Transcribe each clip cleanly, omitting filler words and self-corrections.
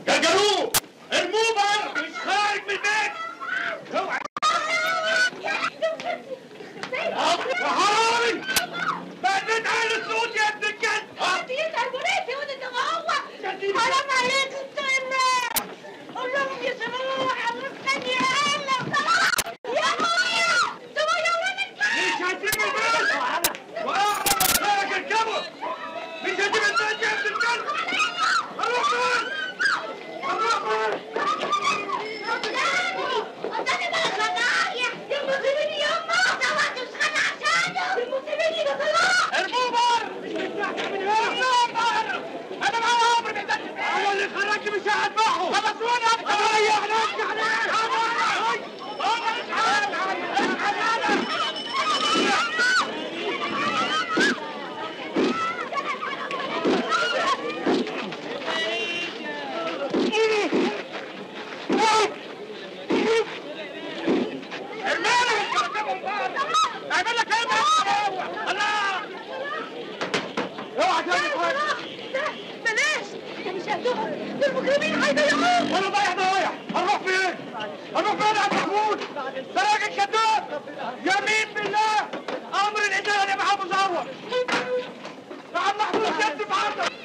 جرجروه ارموه بره مش خارج من البيت. اوعى يا حرامي بديت اهل الصوت يا ابن الكلب. يسأل بوليسي وانت هو حرام عليك استنى قول لهم يسموه حضرتك ثانية يا ابويا سموه ولاد الكلب. مش هسيب البيت واقرب اخرك اركبه. مش هسيب البيت يا ابن الكلب. اروح فين؟ اروح فين؟ قدامي بلا خناقية المسلمين يما سواك مش خناق عشانه المسلمين ده طلاق. ارموه بره مش مستحمل من هنا. ارموه بره انا معايا امر من ده. انا اللي خرجت مش هذبحه. خلصوني ابقى ريح نفسي عليك. اعمل لك ايه الله. اوعى تاني بلاش انت مش هتقف دول المجرمين هيضيعوك. وانا ضايع هنروح فين؟ هنروح فين يا عم محمود؟ ده راجل كذاب. يمين بالله امر الاداره اللي معاه مزور. يا عم محمود كذب في عرضك.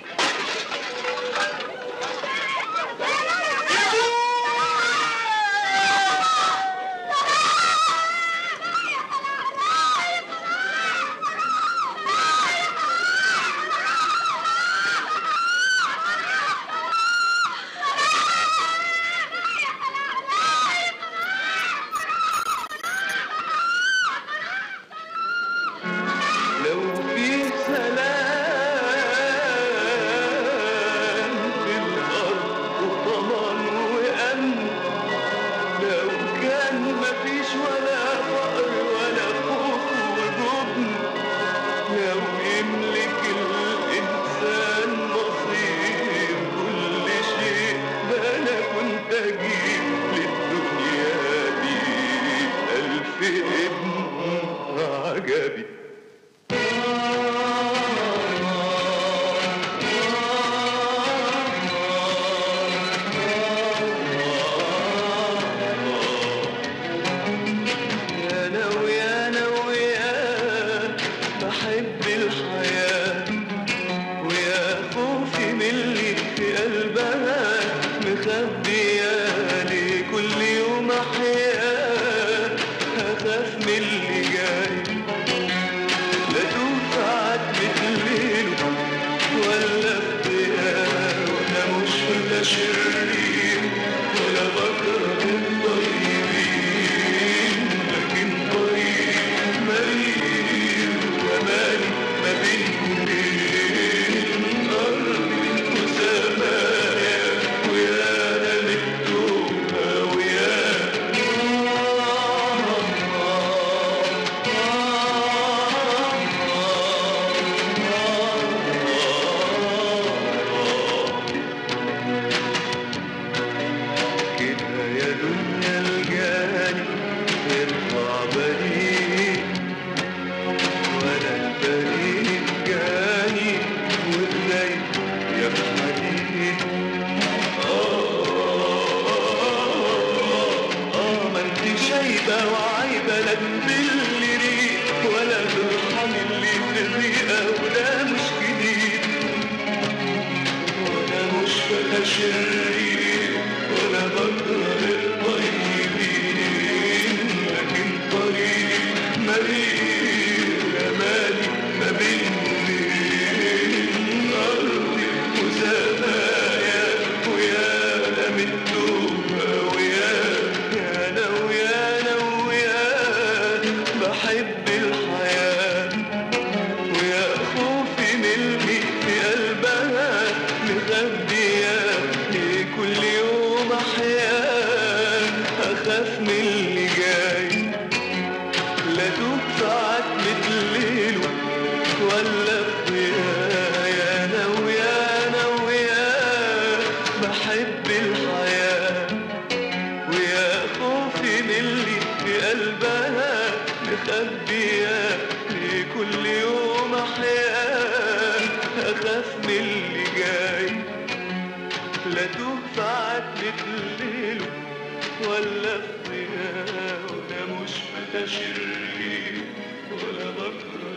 لا تهفى عدلة الليل ولا الضياء، ولا مش بتشري ولا بكره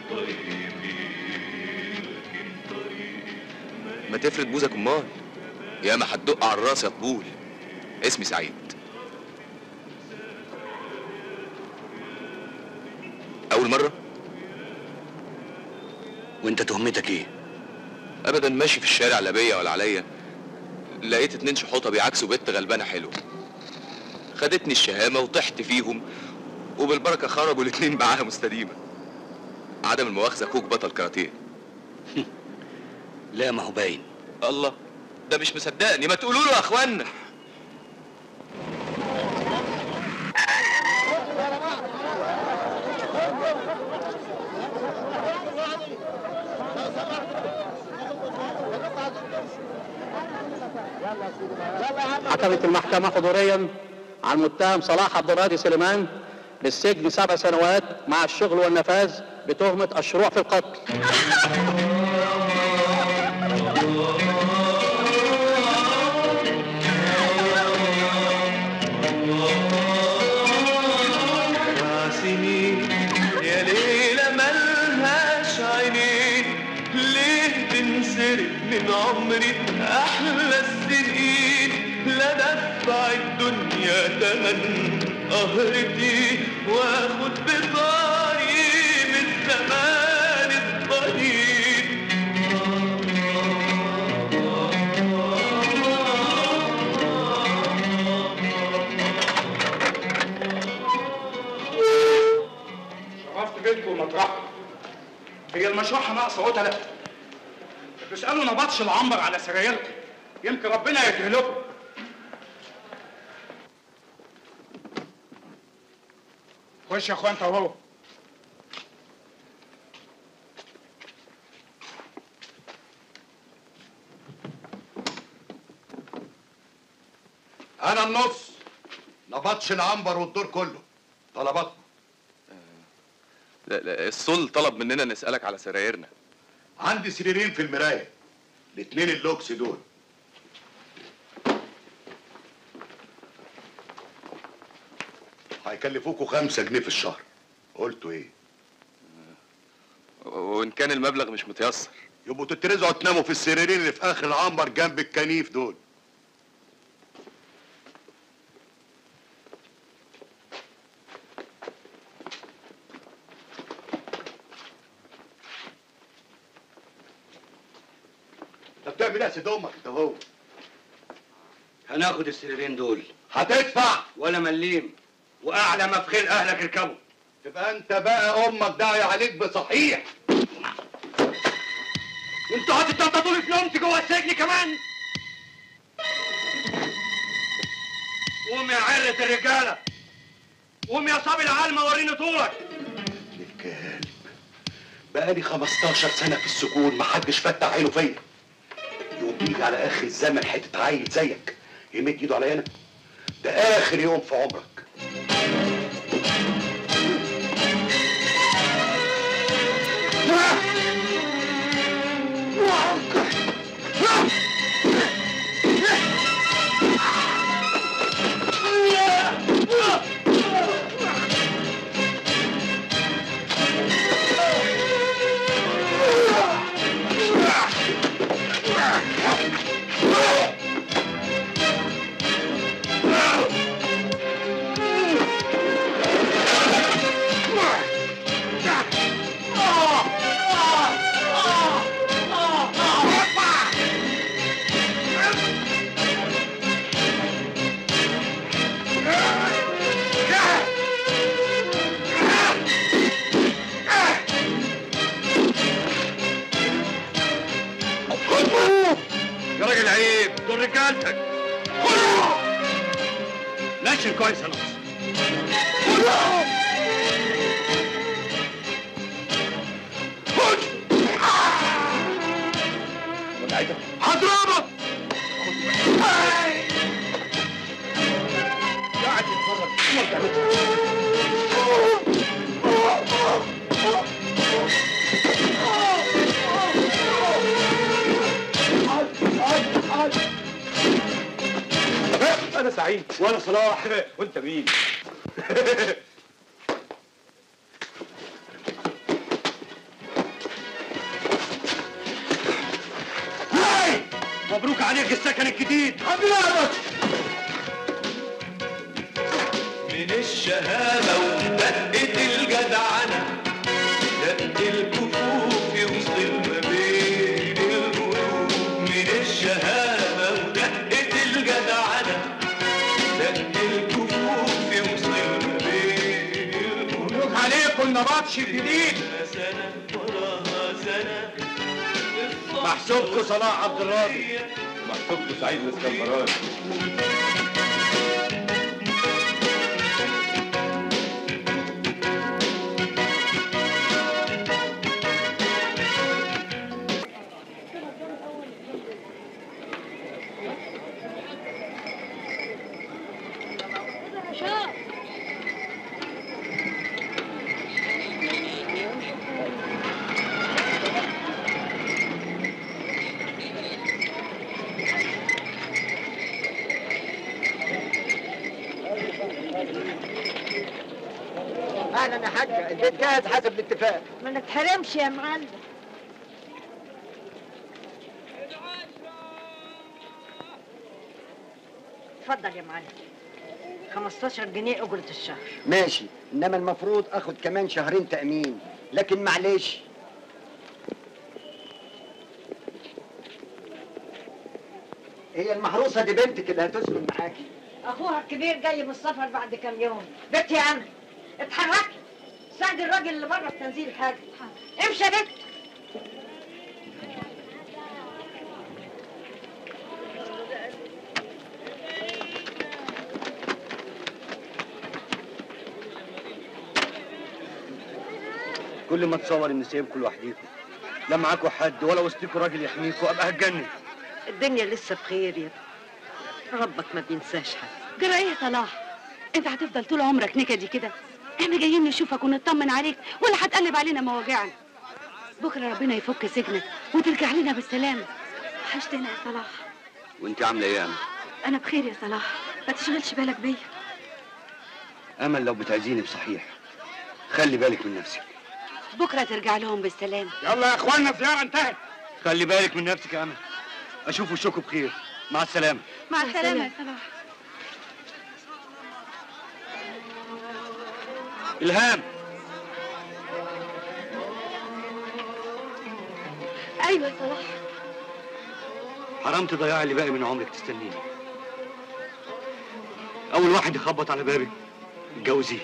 للطيبين، لكن طريق ما تفرد بوزك امال، يا ما هتدق على الراس يا طبول. اسمي سعيد. اول مره. وانت تهمتك ايه؟ ابدا، ماشي في الشارع لا بيا ولا عليا، لقيت 2 شحوطه بيعكسوا بنت غلبانه حلوه، خدتني الشهامه وطحت فيهم، وبالبركه خرجوا الاتنين معاها مستديمه. عدم المؤاخذه كوك بطل كاراتيه. لا ما هو باين. الله، ده مش مصدقني، ما تقولوا له يا اخوانا. حكمت المحكمة حضوريا على المتهم صلاح عبد الراضي سليمان بالسجن 7 سنوات مع الشغل والنفاذ بتهمة الشروع في القتل. سنين يا ليلة ملهاش عينين، ليه تنسرق من عمري أحلى السنين؟ لا دفع الدنيا تمن قهرتي واخد بطاري من الزمان الطويل. شرفت بيتكم ومطرحكم. هي المشروحه ناقصه قتله؟ بتسالوا نبطش العنبر على سرايركم، يمكن ربنا يدهلكم. خش يا اخوان انت وهو. انا النص، نبطش العنبر والدور كله. طلباتكم. لا، الصل طلب مننا نسألك على سرايرنا. عندي سريرين في المراية، الاتنين اللوكس دول. هيكلفوكوا 5 جنيه في الشهر. قلتوا ايه؟ وإن كان المبلغ مش متيسر يبقوا تترزعوا تناموا في السريرين اللي في اخر العنبر جنب الكنيف دول. انت بتعمل ايه يا سيد امك انت وهو؟ هناخد السريرين دول. هتدفع ولا مليم، واعلى ما في خيل اهلك اركبوا. تبقى انت بقى امك داعي عليك بصحيح. انتوا هتتنططوا لي في نومتي جوه السجن كمان؟ قوم يا عرة الرجاله، قوم يا صبي العالمه وريني طولك. الكلب بقالي 15 سنة في السجون محدش فتح عينه فيا. يوم يجي على اخر الزمن حتة عيل زيك يمد ايده عليا انا؟ ده اخر يوم في عمرك. يا راجل عيب، دول رجالتك. نشن كويس يا نص. هضربك. قاعد يتفرج. انا سعيد. وانا صلاح. وانت مين؟ مبروك عليك السكن الجديد. من الشهامة ودقة الجدعنة، دق الكفوف يوصل ما بين القلوب. من الشهامة ودقة الجدعنة، دق الكفوف يوصل ما بين القلوب. مبروك عليكم النبطش الجديد. سنة وراها سنة محسوبكم صلاح عبد الراضي، محسوبكم سعيد الاسكندراني. اهلا يا حاجه، البيت جاهز حسب الاتفاق. ما نتحرمش يا معلم. اتفضل يا معلم، 15 جنيه اجرة الشهر. ماشي، انما المفروض اخد كمان شهرين تأمين، لكن معلش. هي المحروسه دي بنتك اللي هتسكن معاكي. اخوها الكبير جاي من السفر بعد كام يوم. بنت يا امل اتحركي، ساعد الراجل اللي بره في تنزيل الحاجه. امشي يا بنت. كل ما اتصور اني سايبكم لوحديكم، لا معاكوا حد ولا وسطيكوا راجل يحميكوا، ابقى هتجنن. الدنيا لسه بخير يا ربك، ما بينساش حد. جرى ايه يا صلاح؟ انت هتفضل طول عمرك نكدي كده؟ احنا جايين نشوفك ونطمن عليك، ولا هتقلب علينا مواجعنا؟ بكره ربنا يفك سجنك وترجع لنا بالسلامه. وحشتنا يا صلاح. وانت عامله ايه يا امل؟ انا بخير يا صلاح، ما تشغلش بالك بيا. امل لو بتعزيني بصحيح خلي بالك من نفسك. بكره ترجع لهم بالسلامه. يلا يا اخوانا الزياره انتهت. خلي بالك من نفسك يا امل. اشوف وشكوا بخير. مع السلامه. مع السلامه يا صلاح. الهام. ايوه يا صلاح. حرام تضيعي اللي باقي من عمرك تستنيني. اول واحد يخبط على بابك اتجوزيه.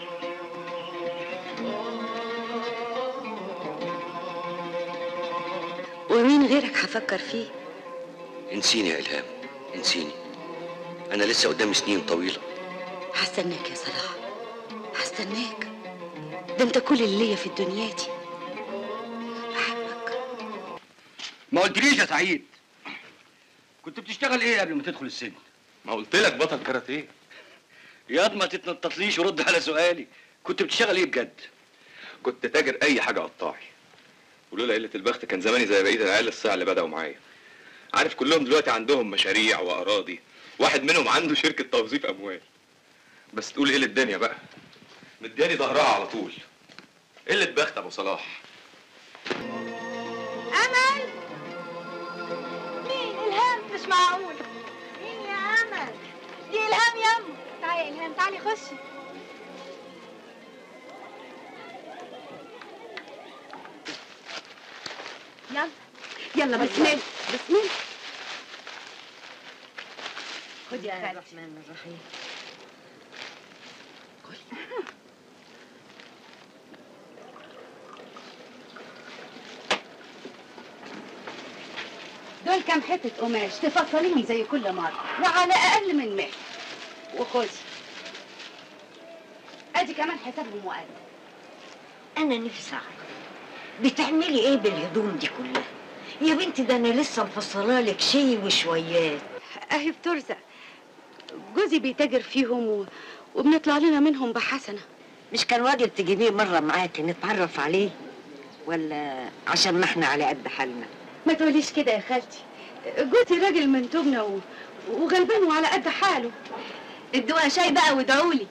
ومين غيرك هفكر فيه؟ انسيني يا الهام، انسيني. انا لسه قدامي سنين طويله. هستناك يا صلاح، هستناك. ده انت كل اللي ليا في الدنيا دي. بحبك. ما قلتليش يا سعيد، كنت بتشتغل ايه قبل ما تدخل السجن؟ ما قلت لك بطل كاراتيه. ياض ما تتنططليش ورد على سؤالي، كنت بتشتغل ايه بجد؟ كنت تاجر اي حاجه قطاعي، ولولا قله البخت كان زماني زي بقيه العيال الصيع اللي بدأوا معايا. عارف كلهم دلوقتي عندهم مشاريع واراضي، واحد منهم عنده شركه توظيف اموال. بس تقول ايه للدنيا بقى، مدياني ظهرها على طول. قله بخت ابو صلاح. امل، مين؟ الهام؟ مش معقول. مين يا امل؟ دي الهام يما. تعالي يا الهام، تعالي خشي. يلا يلا بسم الله بسم الله. خدي يا الرحمن الرحيم. دول كام حتة قماش تفصليني زي كل مرة وعلى أقل من 100. وخدي أدي كمان حسابهم وقال. انا نفسي اعرف بتعملي ايه بالهدوم دي كلها يا بنتي؟ ده انا لسه مفصله لك شيء وشويات. أهي بترزق، جوزي بيتاجر فيهم وبنطلع لنا منهم بحسنة. مش كان واجب تجيبيه مره معاكي نتعرف عليه، ولا عشان ما احنا على قد حالنا؟ ما تقوليش كده يا خالتي، جوزي راجل من توبنا وغلبان وعلى قد حاله. ادوها شاي بقى وادعولي.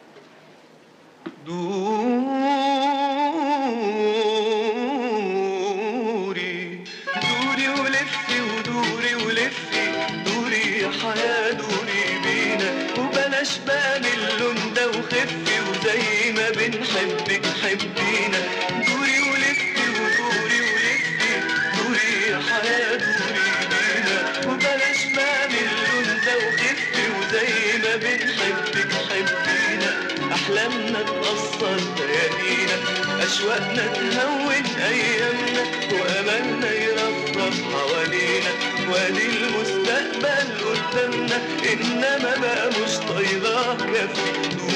دوري دوري ولفي ودوري ولفي، دوري يا حياة دوري بينا، وبلاش بقى من اللون ده وخفي، وزي ما بنحبك حبينا. دوري ولفي ودوري ولفي، دوري يا حياة دوري بينا، وبلاش بقى من اللون ده وخفي، وزي ما بنحبك حبينا. أحلامنا تأثر ليالينا، أشواقنا تهون أيامنا، وأملنا يرفرف حوالينا، وادي المستقبل قدامنا، إنما بقى مش طايلاه كفي.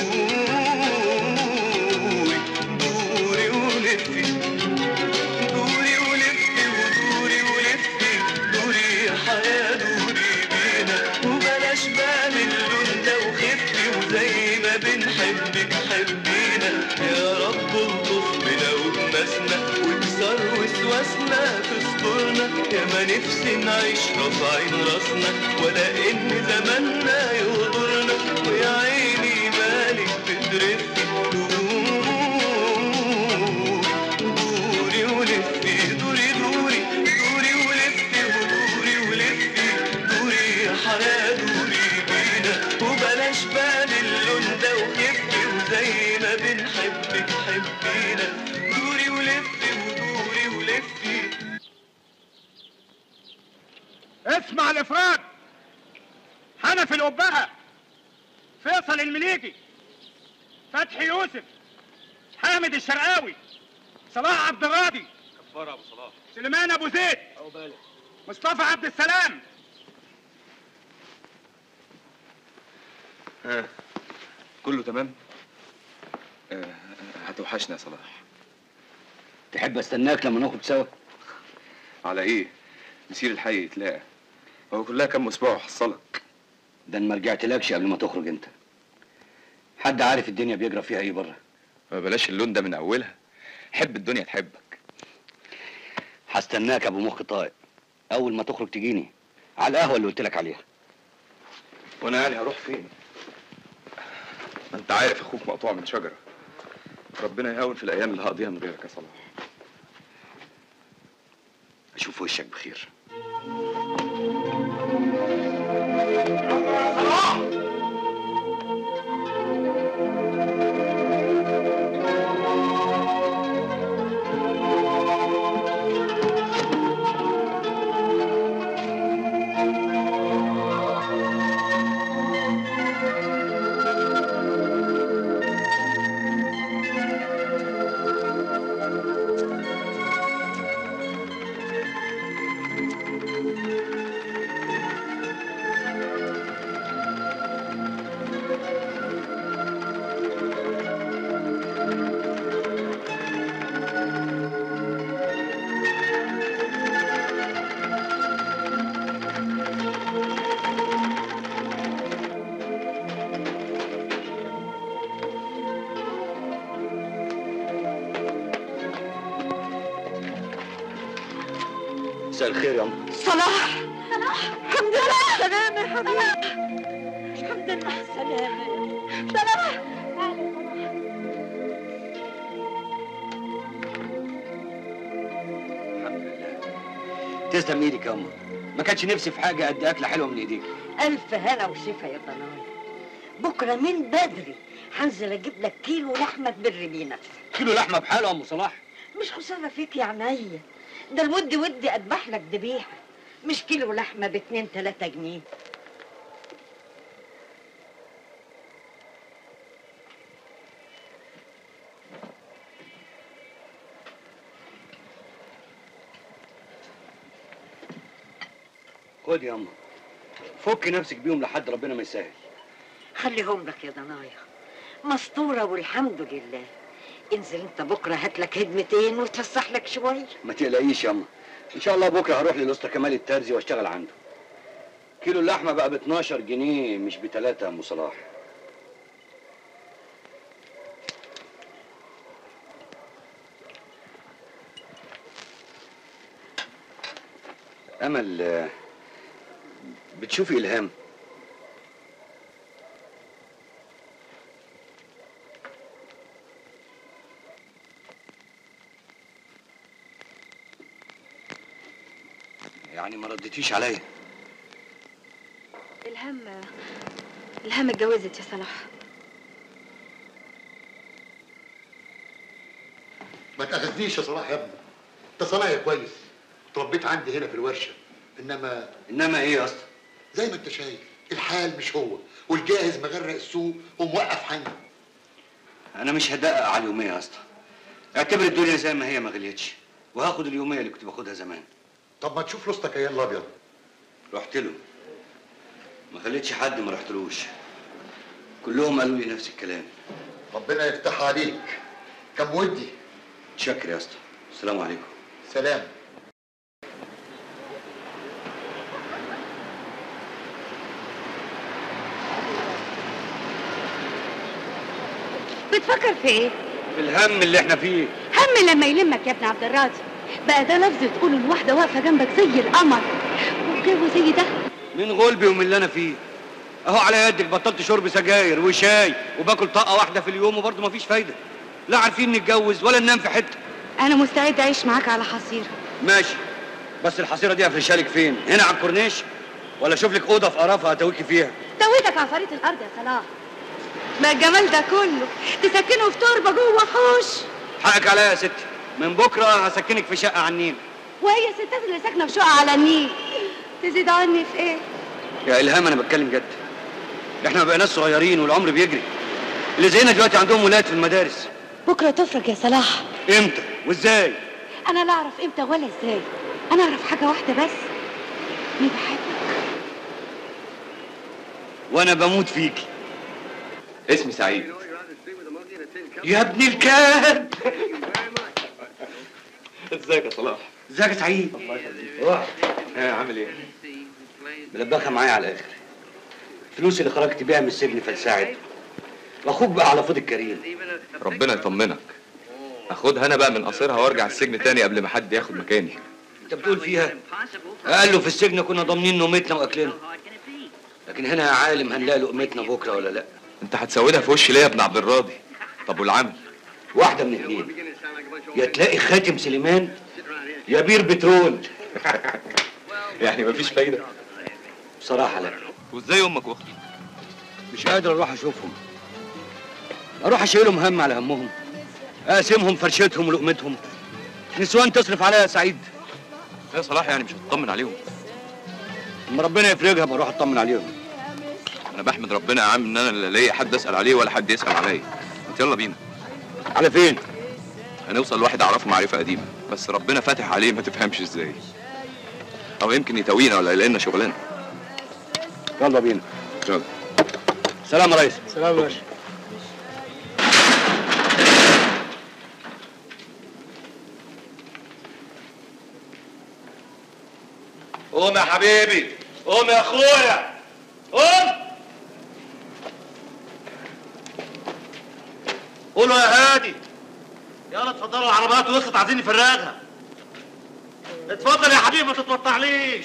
دوري دوري ولفي، دوري ولفي ودوري ولفي، دوري يا حياة دوري بينا، وبلاش بقى من اللون ده وخفي، وزي ما بنحبك حبينا. يا رب الطف بنا وبناسنا، واكسر وسواسنا في صدورنا، يا ما نفسي نعيش رافعين راسنا، ولا ان زماننا يغدرنا، ويا عيني مالك بترفي. دوري ولفي، دوري دوري دوري ولفي ودوري ولفي، دوري يا حياة دوري بينا، وبلاش بقى اللون ده وخفي، وزي ما بنحبك حبينا. دوري ولفي ودوري ولفي. اسمع الافراد: حنفي القبهة، فيصل المليجي، فتحي يوسف، حامد الشرقاوي، صلاح عبد الراضي، كفاره ابو صلاح، سليمان ابو زيد، مصطفى عبد السلام. كله تمام؟ هتوحشنا يا صلاح. تحب استناك لما نخرج سوا؟ على ايه؟ نسير الحي يتلاقى، هو كلها كام اسبوع وحصلك. ده انا ما رجعتلكش قبل ما تخرج انت. حد عارف الدنيا بيجرى فيها ايه بره؟ بلاش اللون ده من اولها، حب الدنيا تحبك. هستناك ابو مخ طائق، اول ما تخرج تجيني على القهوه اللي قلت لك عليها. وانا يعني هروح فين؟ ما انت عارف اخوك مقطوع من شجره. ربنا يهون في الايام اللي هقضيها من غيرك يا صلاح. اشوف وشك بخير. مساء الخير يا أم. صلاح، صلاح، الحمد لله على السلامة يا حبيبي. الحمد لله على السلامة. صلاح، الحمد لله. تسلم ايدك يا أم. ما كانش نفسي في حاجة قد أكلة حلوة من إيديك. ألف هنا وشفا يا ضناي. بكرة من بدري هنزل أجيب لك كيلو لحمة تبر بيه نفسك. كيلو لحمة بحاله يا أم صلاح؟ مش خسارة فيك يا عينيا، ده الود ودي أذبح لك ذبيحة، مش كيلو لحمة ب2 3 جنيه. خد يا أم، فك نفسك بيهم لحد ربنا ما يسهل. خليهم لك يا ضنايا، مستورة والحمد لله. انزل انت بكرة هات لك هدمتين وتفسح لك شوية. ما تقلقيش يا أم، إن شاء الله بكرة هروح للأسطى كمال الترزي واشتغل عنده. كيلو اللحمة بقى ب12 جنيه مش ب3 يا أم صلاح. أمل، بتشوفي إلهام؟ يعني ما ردتيش عليا؟ الهام اتجوزت يا صلاح. ما تاخذنيش يا صلاح يا ابني، انت صنايعي كويس، اتربيت عندي هنا في الورشه، انما ايه يا اسطى؟ زي ما انت شايف الحال مش هو، والجاهز مغرق السوق وموقف حني. انا مش هدقق على اليوميه يا اسطى، اعتبر الدنيا زي ما هي ما غليتش، وهاخد اليوميه اللي كنت باخدها زمان. طب ما تشوف لصتك يا الابيض. رحت له، ما خليتش حد ما رحتلوش، كلهم قالوا لي نفس الكلام. ربنا يفتح عليك، كم ودي. شكر يا اسطى، السلام عليكم. سلام. بتفكر في ايه؟ في الهم اللي احنا فيه. هم لما يلمك يا ابن عبد الراضي، بقى ده لفظ تقوله الواحدة واقفة جنبك زي القمر، وجو زي ده. من غلبي ومن اللي انا فيه. اهو على يدك بطلت شرب سجاير وشاي وباكل طاقة واحدة في اليوم وبرضه مفيش فايدة. لا عارفين نتجوز ولا ننام في حتة. أنا مستعد أعيش معاك على حصيرة. ماشي، بس الحصيرة دي افرشها لك فين؟ هنا على الكورنيش؟ ولا اشوف لك أوضة في قرافة هتويكي فيها؟ تويتك عفاريت الأرض يا صلاح. ما الجمال ده كله تسكنه في تربة جوه حوش. حقك عليا يا ستي، من بكرة هسكنك في شقة على النيل. وهي الستات اللي ساكنة في شقة على النيل تزيد عني في إيه؟ يا إلهام أنا بتكلم جد. احنا ما بقيناش صغيرين والعمر بيجري. اللي زينا دلوقتي عندهم ولاد في المدارس. بكرة تفرج يا صلاح. امتى وازاي؟ أنا لا أعرف امتى ولا ازاي، أنا أعرف حاجة واحدة بس، إني بحبك. وأنا بموت فيكي. اسمي سعيد. يا ابن الكلب. ازيك يا صلاح؟ ازيك يا سعيد؟ روح. عامل ايه؟ ملبخة معايا على الآخر. الفلوس اللي خرجت بيها من السجن فلساعد. واخوك بقى على فوض الكريم. ربنا يطمنك. اخدها انا بقى من قصيرها وارجع السجن تاني قبل ما حد ياخد مكاني. انت بتقول فيها؟ قال له في السجن كنا ضامنين نومتنا واكلنا. لكن هنا يا عالم هنلاقي لقمتنا بكره ولا لا؟ انت هتسودها في وشي ليه يا ابن عبد الراضي؟ طب والعمل؟ واحده من اتنين، يا تلاقي خاتم سليمان يا بير بترول. يعني مفيش فايده؟ بصراحه لا. وازاي امك واختك؟ مش قادر اروح اشوفهم، اروح اشيلهم هم على همهم، اقسمهم فرشتهم ولقمتهم. نسوان تصرف عليا يا سعيد. يا صلاح يعني مش هتطمن عليهم؟ اما ربنا يفرجها بروح اطمن عليهم. انا بحمد ربنا يا عم ان انا لا ليا حد اسال عليه ولا حد يسال عليا. يلا بينا. على فين؟ هنوصل لواحد اعرفه معرفه قديمه، بس ربنا فاتح عليه ما تفهمش ازاي. او يمكن يتوينا ولا يلاقي لنا شغلانه. يلا بينا. يلا. سلام يا ريس. سلام يا باشا. قوم يا حبيبي، قوم يا اخويا، قوم. قولوا يا هادي. يلا اتفضلوا العربيات وصلت عايزين نفرغها. اتفضل يا حبيبي ما تتوطعليش.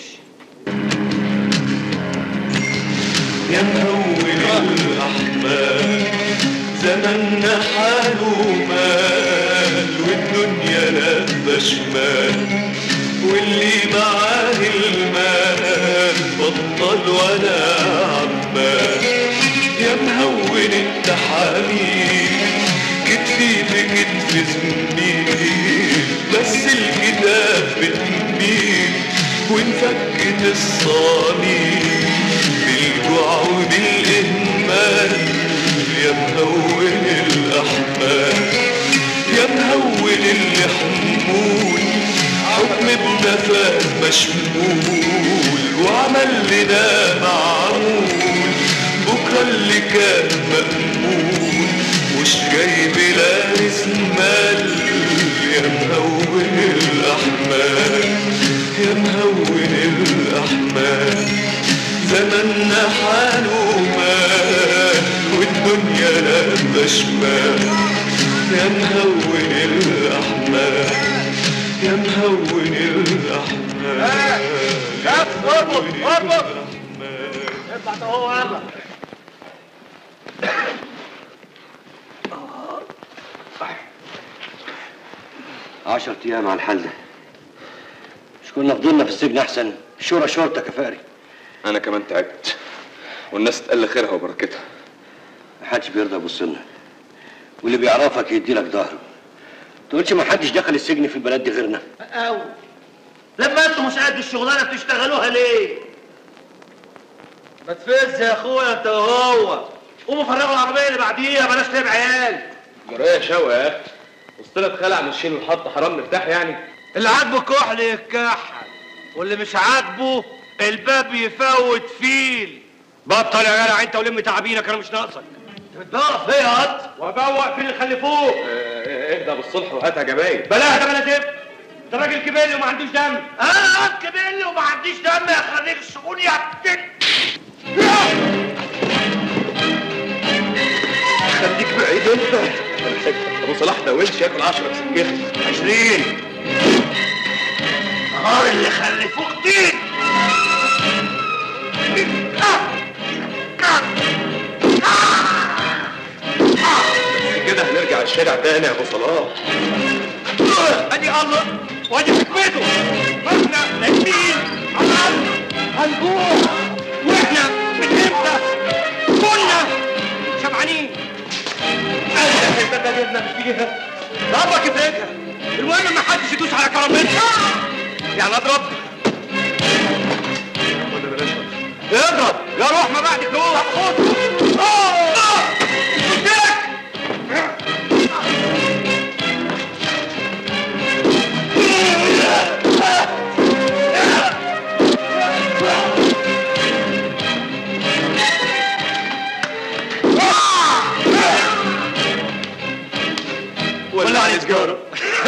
يا مهول الأحمال زمننا حاله مال والدنيا لفة شمال واللي معاه المال بطل ولا عمال. يا مهول التحاميل كتفي بكتف زميل بس الكتاب بتميل وانفكت الصليب بالجوع وبالإهمال. يا مهول الأحمال يا مهول اللي حمول حكم بنفاذ مشمول وعمل لنا معمول بكرة اللي كان مأمول مش جاي بلا رسمال. يا مهول الأحمال يا مهول الأحمال زمننا حاله مال والدنيا لابة شمال. يا مهول الأحمال يا مهول الأحمال. اربط اربط اطلع اهو يلا. 10 أيام على الحال ده. مش كنا فضلنا في السجن احسن. الشورى شورتك يا فقري. انا كمان تعبت والناس تقل خيرها وبركتها. محدش بيرضى يبص لنا، واللي بيعرفك يدي لك ظهره. تقولش ما حدش دخل السجن في البلد دي غيرنا. لما انتوا مش قد الشغلانه بتشتغلوها ليه؟ ما تفز يا اخويا انت وهو. قوموا فرغوا العربيه اللي بعديها، بلاش لعب عيال. جرايه شوقي يا اخي، وسطنا اتخلع من الشيل والحط، حرام نرتاح يعني. اللي عاجبه كحل يتكحل، واللي مش عاجبه الباب يفوت فيل. بطل يا جدع انت ولم تعابينك، انا مش ناقصك. بتدور فيا يا قط وابوق فين اللي خلفوه. اهدى بالصلح وهاتها جباين. بلاها ده بلا زفت. انت راجل كبير وما عندوش دم. انا كبير وما عنديش دم يا خريج السجون يا بتك. خليك بعيد انت. ابو صلاح ده وش ياكل 10 بسكينه. 20 نهار اللي خلفوك دي. كده هنرجع الشارع تاني يا ابو صلاح. ادي الله وادي حكمته. احنا نايمين على الارض هنجوع، واحنا من امتى كنا شبعانين. الحته اللي جبنا فيها ضربك يفرقها. المهم ما حدش يدوس على كرامتها. يعني اضرب ولا بلاش اضرب يا روح ما بعدك. روح خد. ولا على سجاره.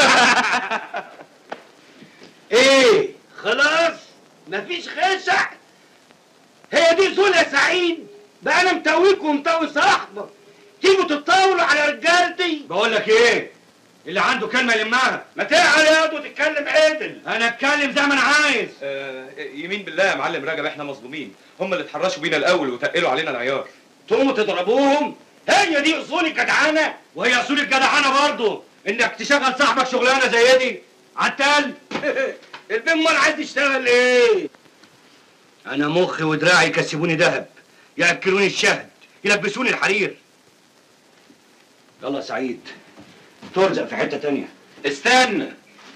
ايه خلاص مفيش خشع. هي دي زول يا سعيد. بقى انا متويك ومتوي صاحبك تيجوا تتطاولوا على رجالتي. بقول لك ايه، اللي عنده كلمه يلمها. ما تعال يا واد وتتكلم عدل. انا اتكلم زي ما انا عايز. يمين بالله يا معلم رجب، احنا مظلومين. هم اللي اتحرشوا بينا الاول وتقلوا علينا العيار. تقوموا تضربوهم؟ هي دي اصول الجدعانه. وهي اصول الجدعانه برضه انك تشغل صاحبك شغلانه زي دي. عتال البين امال عايز يشتغل ايه؟ انا مخي ودراعي يكسبوني ذهب، ياكلوني الشهد، يلبسوني الحرير. يلا يا سعيد ترزق في حته تانيه. استنى.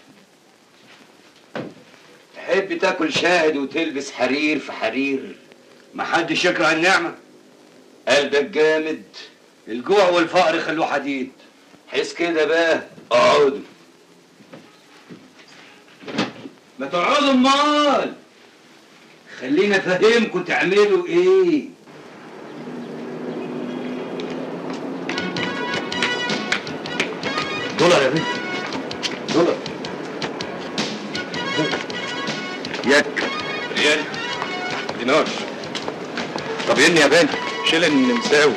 تحب تاكل شاهد وتلبس حرير في حرير؟ محدش يكره النعمه. قلبك جامد. الجوع والفقر خلوه حديد. حس كده بقى. اقعدوا. ما تقعدوا امال. خلينا افهمكم تعملوا ايه. دولار يا بنت. دولار. ياك ريال دينار. طب ين يا بنت شيلن مساوي.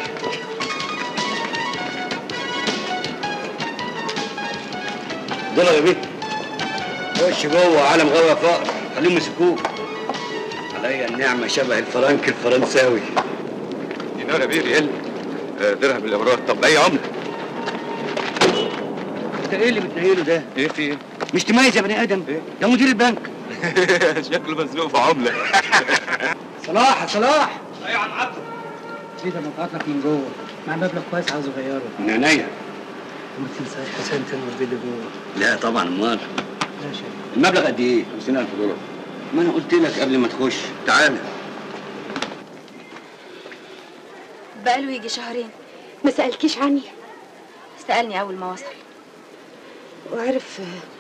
دولار يا بنت. خش جوه عالم غاوي فقر، خليهم يمسكوك. عليا النعمه شبه الفرنك الفرنساوي. دينار يا بيه ريال. درهم الامارات. طب اي عمله؟ انت ايه اللي بتنيله ده؟ ايه في ايه؟ مش تميز يا بني ادم؟ إيه؟ ده مدير البنك. شكله مزنوق في عمله. صلاح يا صلاح. ايوه يا عم عبد. ايه ده مبعت لك من جوه مع مبلغ كويس عاوز اغيره. من عينيا. وما تنساش حسين تنور بيه اللي جوه. لا طبعا امال. ماشي. المبلغ قد ايه؟ 50,000 دولار. ما انا قلت لك قبل ما تخش. تعالى. بقاله يجي شهرين. ما سألكيش عني؟ سألني أول ما وصل. وعارف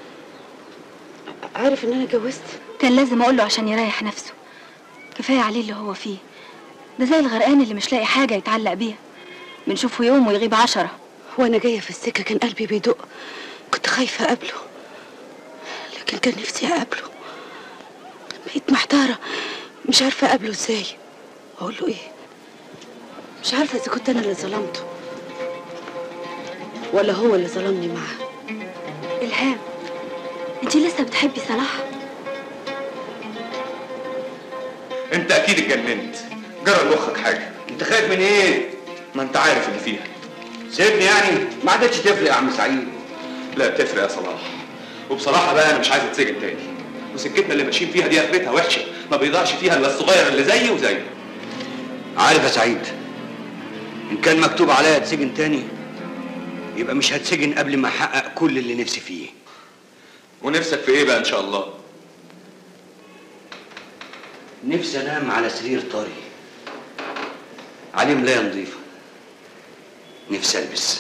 ان انا اتجوزت. كان لازم أقوله عشان يريح نفسه. كفاية عليه اللي هو فيه. ده زي الغرقان اللي مش لاقي حاجة يتعلق بيها. بنشوفه يوم ويغيب 10. وانا جايه في السكه كان قلبي بيدق. كنت خايفه اقابله، لكن كان نفسي اقابله. بقيت محتاره مش عارفه اقابله ازاي. اقول له ايه؟ مش عارفه اذا كنت انا اللي ظلمته ولا هو اللي ظلمني معاه. إلهام، انتي لسه بتحبي صلاح؟ انت اكيد اتجننت. جرى مخك حاجه. انت خايف من ايه؟ ما انت عارف اللي فيها. سيبني يعني؟ ما عادتش تفرق يا عم سعيد. لا تفرق يا صلاح. وبصراحه بقى انا مش عايز اتسجن تاني. وسكتنا اللي ماشيين فيها دي اخرتها وحشه، ما بيقدرش فيها الا الصغير اللي زيي وزيك. عارف يا سعيد، ان كان مكتوب عليا اتسجن تاني يبقى مش هتسجن قبل ما احقق كل اللي نفسي فيه. ونفسك في ايه بقى ان شاء الله؟ نفسي انام على سرير طري عليه ملايه نظيفه. نفسي البس،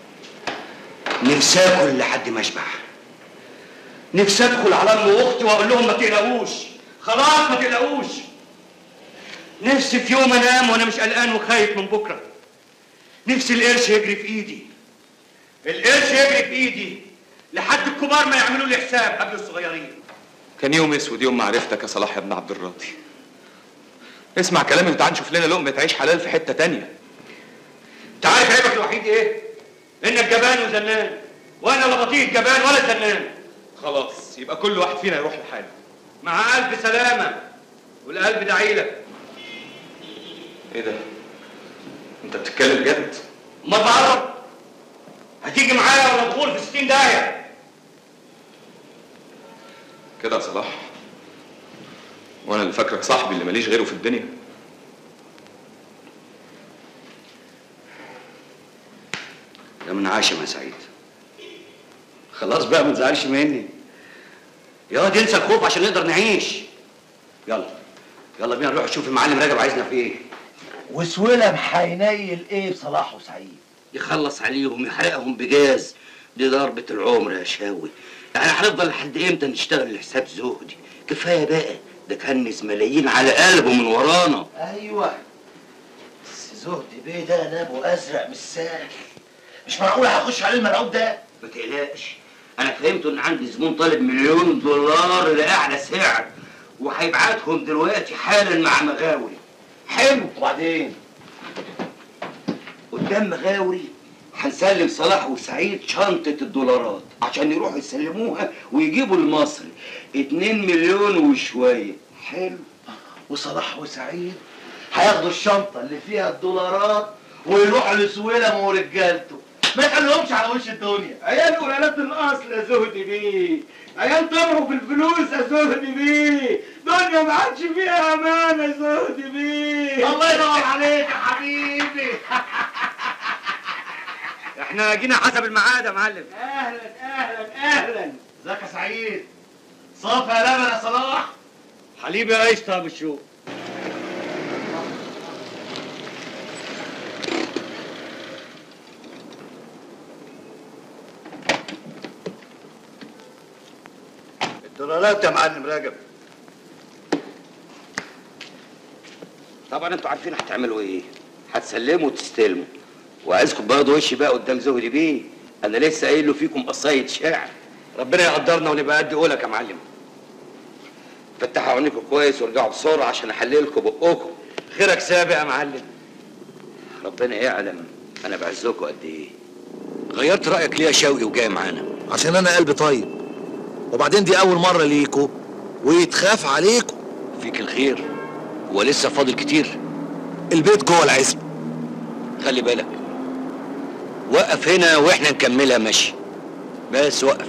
نفسي اكل لحد ما اشبع، نفسي ادخل على ام واختي واقول لهم ما تقلقوش، خلاص ما تقلقوش. نفسي في يوم انام وانا مش قلقان وخايف من بكره. نفسي القرش يجري في ايدي، القرش يجري في ايدي لحد الكبار ما يعملوا لي حساب قبل الصغيرين. كان يوم اسود يوم ما عرفتك يا صلاح يا ابن عبد الراضي. اسمع كلامي وتعال نشوف لنا لقمه عيش حلال في حته تانيه. انت عارف عيبك الوحيد ايه؟ انك جبان وزنان، وانا لا بطيء جبان ولا زنان. خلاص يبقى كل واحد فينا يروح لحاله. مع الف سلامه، والقلب داعي لك. ايه ده؟ انت بتتكلم جد؟ ما بعرف هتيجي معايا ولا تغور في 60 داهيه؟ كده يا صلاح؟ وانا اللي فاكرك صاحبي اللي ماليش غيره في الدنيا. ده من عاشم يا سعيد. خلاص بقى ما تزعلش مني. يا دي انسى الخوف عشان نقدر نعيش. يلا يلا بينا نروح نشوف المعلم راجب عايزنا في ايه. وسويلم هينيل ايه بصلاح وسعيد؟ يخلص عليهم يحرقهم بجاز. دي ضربة العمر يا شاوي. يعني هنفضل لحد امتى نشتغل لحساب زهدي؟ كفايه بقى، ده كنز ملايين على قلبه من ورانا. ايوه بس زهدي بيه ده نابو ازرق مش سهل، مش معقول هخش عليه المرعوب ده. ما تقلقش، انا فهمت ان عندي زبون طالب $1,000,000 لاعلى سعر، وهيبعتهم دلوقتي حالا مع مغاوري. حلو. وبعدين قدام مغاوري هنسلم صلاح وسعيد شنطة الدولارات عشان يروحوا يسلموها ويجيبوا المصري 2 مليون وشوية. حلو. وصلاح وسعيد هياخدوا الشنطة اللي فيها الدولارات ويروحوا لسويلم ورجالته. ما يخليهمش على وش الدنيا. عيال قلالات الاصل يا زهدي بيه، عيال طمعوا في الفلوس يا زهدي بيه، دنيا ما عادش فيها امان يا زهدي بيه. الله ينور عليك يا حبيبي. احنا جينا حسب الميعاد يا معلم. اهلا اهلا اهلا. ازيك يا سعيد؟ صافي يا لبن يا صلاح. حليب يا قشطه يا ابو الشوق. الدولارات يا معلم راجب. طبعا انتوا عارفين هتعملوا ايه، هتسلموا وتستلموا. وعايزكم برضه وشي بقى قدام زهدي بيه، انا لسه قايل له فيكم قصايد شعر. ربنا يقدرنا ونبقى قد قولك يا معلم. فتحوا عينيكم كويس وارجعوا بسرعه عشان احللكم بقكم. خيرك سابق يا معلم. ربنا يعلم انا بعزكم قد ايه. غيرت رايك ليه يا شوقي وجاي معانا؟ عشان انا قلبي طيب، وبعدين دي اول مره ليكوا ويتخاف عليكوا. فيك الخير، هو لسه فاضل كتير. البيت جوه العزبه. خلي بالك، وقف هنا واحنا نكملها ماشي، بس وقف.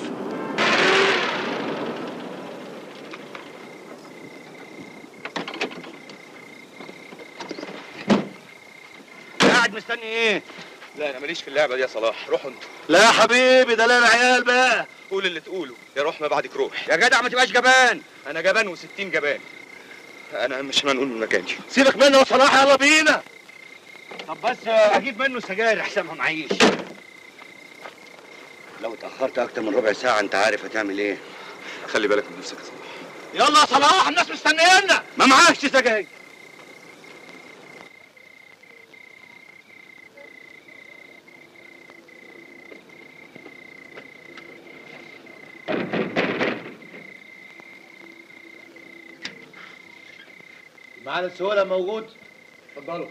قاعد مستني ايه؟ لا انا ماليش في اللعبه دي يا صلاح، روحوا انتوا. لا يا حبيبي ده لنا عيال بقى. قول اللي تقوله، يا روح ما بعدك روح. يا جدع ما تبقاش جبان. انا جبان و60 جبان. انا مش هنقول من مكاني. سيبك منه يا صلاح، يلا بينا. طب بس اجيب منه سجاير احسن ما معيش. لو اتاخرت اكتر من ربع ساعه انت عارف هتعمل ايه. خلي بالك من نفسك يا صلاح. يلا يا صلاح الناس مستنيانا. ما معاكش سجاير. معانا السهوله موجود. اتفضلوا.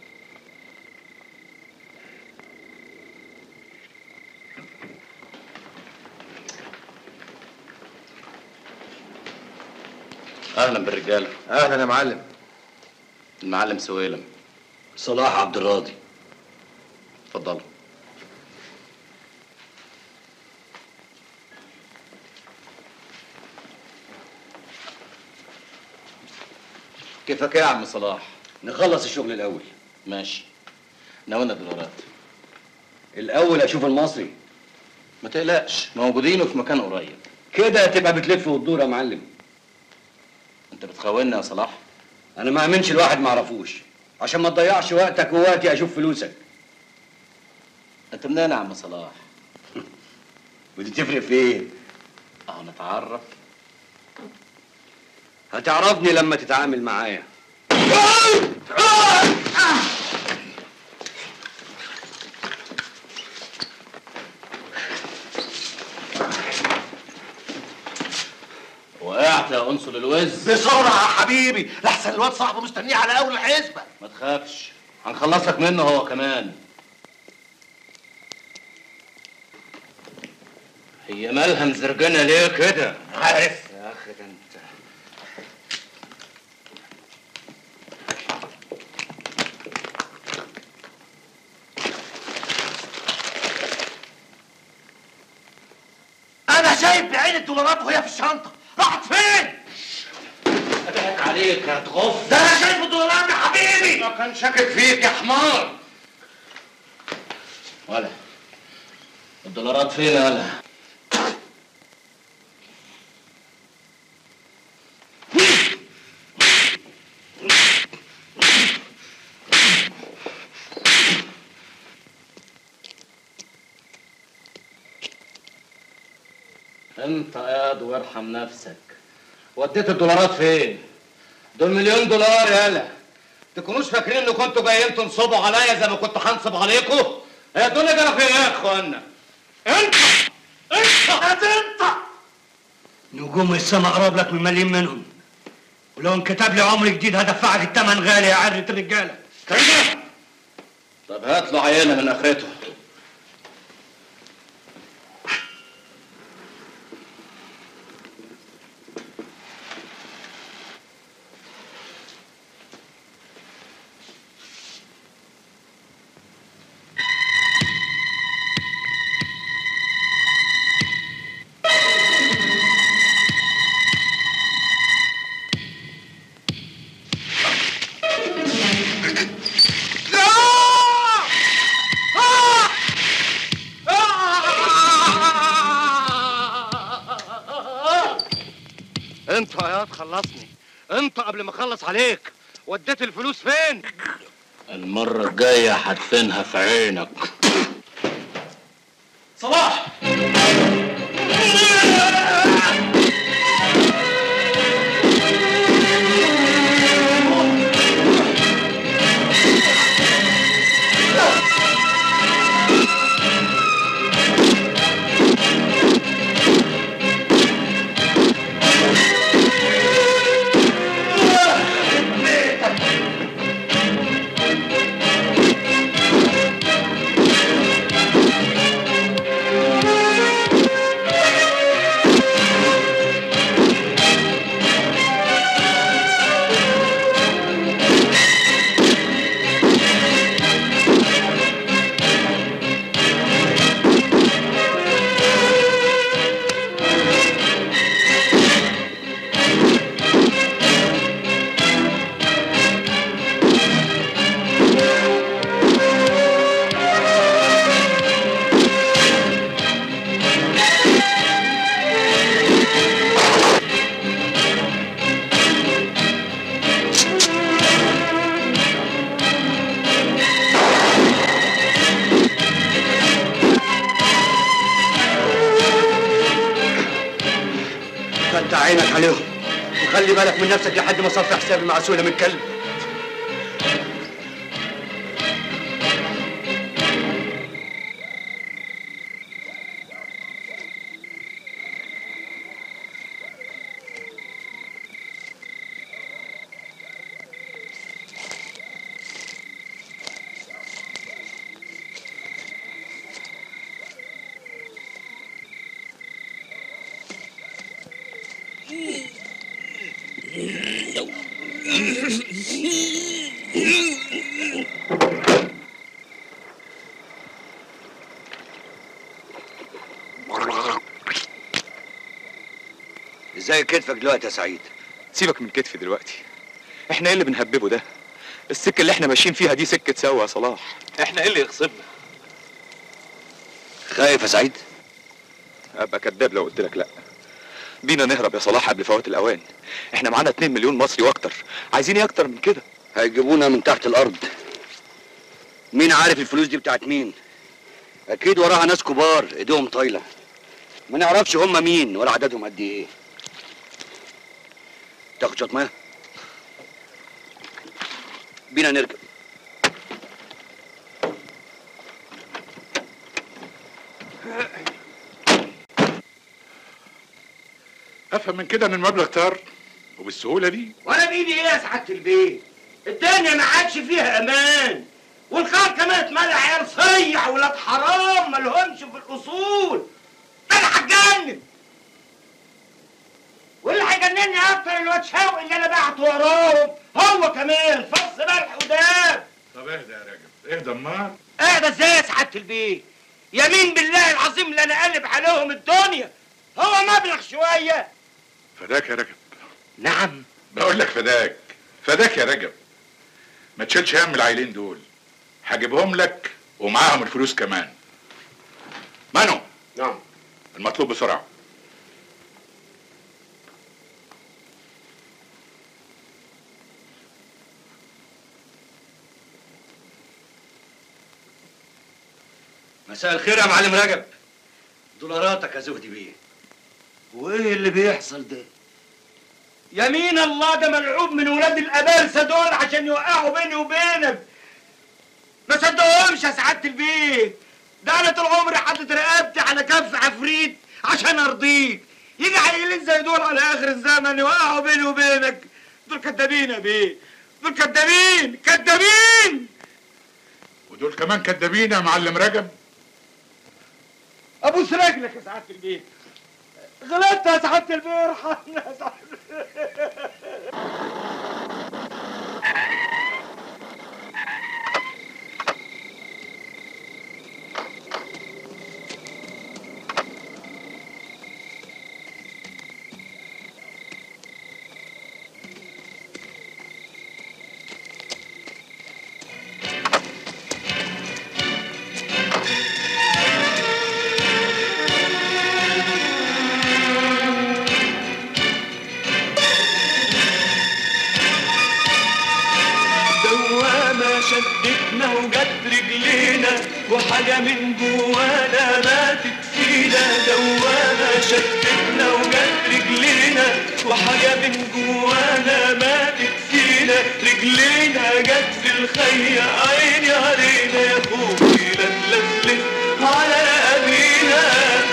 اهلا بالرجاله. اهلا يا معلم. المعلم سويلم. صلاح عبد الراضي. اتفضلوا. كيفك ايه يا عم صلاح؟ نخلص الشغل الاول. ماشي. ناولنا دولارات. الاول اشوف المصري. ما تقلقش، موجودين في مكان قريب. كده تبقى بتلف وتدور يا معلم. انت بتخوننا يا صلاح؟ انا ما امنش الواحد ما اعرفوش، عشان ما تضيعش وقتك ووقتي اشوف فلوسك. انت منين يا عم صلاح؟ ودي تفرق في ايه؟ نتعرف. هتعرفني لما تتعامل معايا. وقعت يا انصل الوز. بسرعه يا حبيبي لحسن الواد صاحبه مستنيه على اول الحسبه. ما تخافش، هنخلصك منه هو كمان. هي مالها مزرجنه ليه كده؟ عارف يا اخي ده انت. انا شايف بعين الدولارات وهي في الشنطه، راحت فين؟ اضحك عليك يا تغف. ده انا شايف الدولارات يا حبيبي. ما كان شاكك فيك يا حمار. ولا الدولارات فين يا ولا؟ انت قاعد وارحم نفسك. وديت الدولارات فين؟ دول $1,000,000 يالا. تكونوش فاكرين ان كنتوا جايين تنصبوا عليا زي ما كنت هنصب عليكم؟ هي الدنيا جرى فين يا اخوانا؟ انت نجوم السما قرب لك من مليم منهم، ولو انكتب لي عمر جديد هدفعك الثمن غالي يا عرة الرجاله. كده. طب هات له عينه من اخرته. انت يا واد خلصني، انت قبل ما اخلص عليك. وديت الفلوس فين؟ المرة الجاية هدفنها في عينك. صلاح فتح عينك عليهم وخلي بالك من نفسك لحد ما صفي حسابي مع سوله من كلب. ازاي كتفك دلوقتي يا سعيد؟ سيبك من كتفي دلوقتي. احنا ايه اللي بنهببه ده؟ السكه اللي احنا ماشيين فيها دي سكه سوا يا صلاح. احنا ايه اللي يغصبنا؟ خايف يا سعيد؟ ابقى كداب لو قلت لك لا. بينا نهرب يا صلاح قبل فوات الاوان. احنا معانا 2 مليون مصري واكتر، عايزين ايه اكتر من كده؟ هيجيبونا من تحت الارض. مين عارف الفلوس دي بتاعت مين؟ اكيد وراها ناس كبار ايديهم طايله، ما نعرفش هم مين ولا عددهم قد ايه. تاخد شويه ميه؟ بينا نركب. افهم من كده ان المبلغ طار وبالسهوله دي. وانا بايدي ايه يا سعاده البيت؟ الدنيا ما عادش فيها امان، والخار كمان اتملى عيال صيع ولاد حرام ما لهمش في الاصول. انا هتجنن، واللي هيجنني اكتر الواد شوقي اللي انا بعت وراهم هو كمان فص ملح وداب. طب اهدى يا راجل، اهدى امال. اهدى ازاي يا سعاده البيت؟ يمين بالله العظيم اللي انا قلب عليهم الدنيا، هو مبلغ شويه. فداك يا رجب. نعم بقول لك فداك، فداك يا رجب. ما تشيلش هم العيلين دول، هجيبهم لك ومعاهم الفلوس كمان. مانو. نعم. المطلوب بسرعه. مساء الخير يا معلم رجب. دولاراتك يا زهدي بيه. وايه اللي بيحصل ده؟ يمين الله ده ملعوب من ولاد الابارسه دول عشان يوقعوا بيني وبينك. ما صدقهمش يا سعاده البيت، ده انا طول عمري حاطط رقبتي على كف عفريت عشان ارضيك. يجي عيلين زي دول على اخر الزمن يوقعوا بيني وبينك. دول كدابين يا بيه، دول كدابين كدابين. ودول كمان كدابين يا معلم رجب. ابوس رجلك يا سعاده البيت، غلطت يا سعاده البيت، ارحمنا يا سعاده البيت. شدتنا وجت رجلينا وحاجة من جوانا ماتت فينا. دوامة شدتنا وجت رجلينا وحاجة من جوانا ماتت فينا. رجلينا جت في الخية عيني علينا يا خوفي لا تلفلف على أبينا.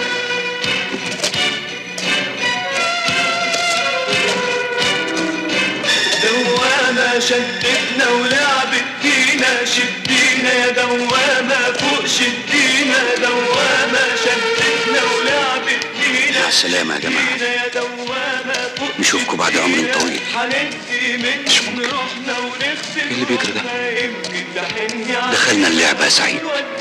دوامة شدتنا ولعبت بينا. شدينا يا دوامة فوق شدينا. دوامة شدتنا ولعبت بينا. مع السلامة يا جماعة، نشوفكم بعد عمر طويل. مش ممكن. ايه اللي بيجري ده؟ دخلنا اللعبة يا سعيد.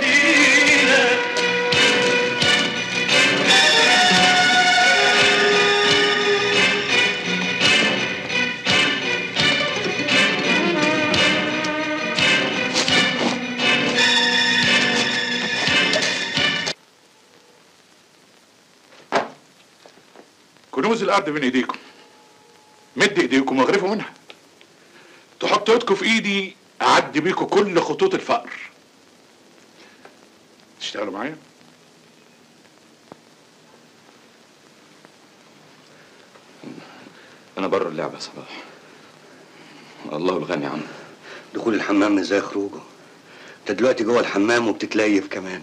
كنوز الارض بين ايديكم، مد ايديكم واغرفوا منها. تحطوا ايدكم في ايدي اعدي بيكم كل خطوط الفقر. تشتغلوا معايا؟ انا بره اللعبه يا صلاح. الله الغني عنه. دخول الحمام مش زي خروجه. انت دلوقتي جوه الحمام وبتتليف كمان.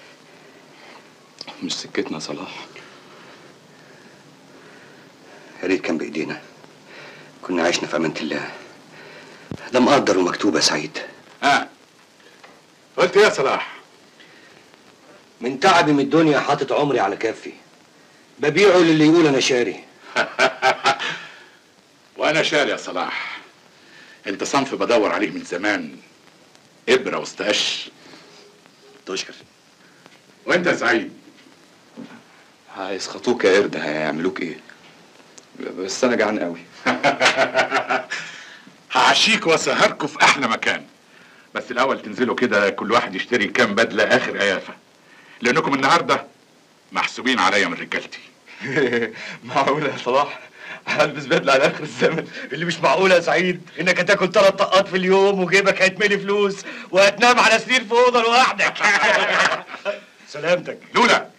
مش سكتنا يا صلاح. يا ريت كان بايدينا، كنا عشنا في امانه الله. ده مقدر ومكتوب يا سعيد. قلت ايه يا صلاح؟ من تعبي من الدنيا حاطط عمري على كفي، ببيعه للي يقول انا شاري. وانا شاري يا صلاح. انت صنف بدور عليه من زمان، ابره وسط قش. تشكر. وانت يا سعيد؟ هيسخطوك يا قرد، هيعملوك ايه؟ بس انا جعان قوي. وعشيكوا واسهركوا في احلى مكان. بس الاول تنزلوا كده كل واحد يشتري كام بدله اخر قيافه، لانكم النهارده محسوبين عليا من رجالتي. معقولة يا صلاح؟ هلبس بدلة على آخر الزمن؟ اللي مش معقولة يا سعيد إنك هتاكل 3 طقات في اليوم وجيبك هيتملي فلوس وهتنام على سرير في أوضة لوحدك. سلامتك. لولا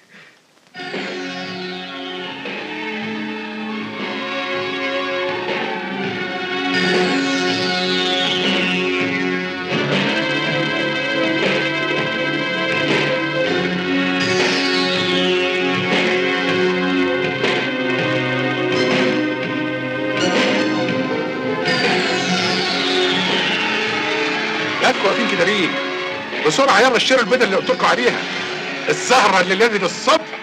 جاتكوا واقفين كده ليه؟ بسرعة يلا اشتروا البدل اللي قلت لكم عليها. السهرة اللي لازم الصبح.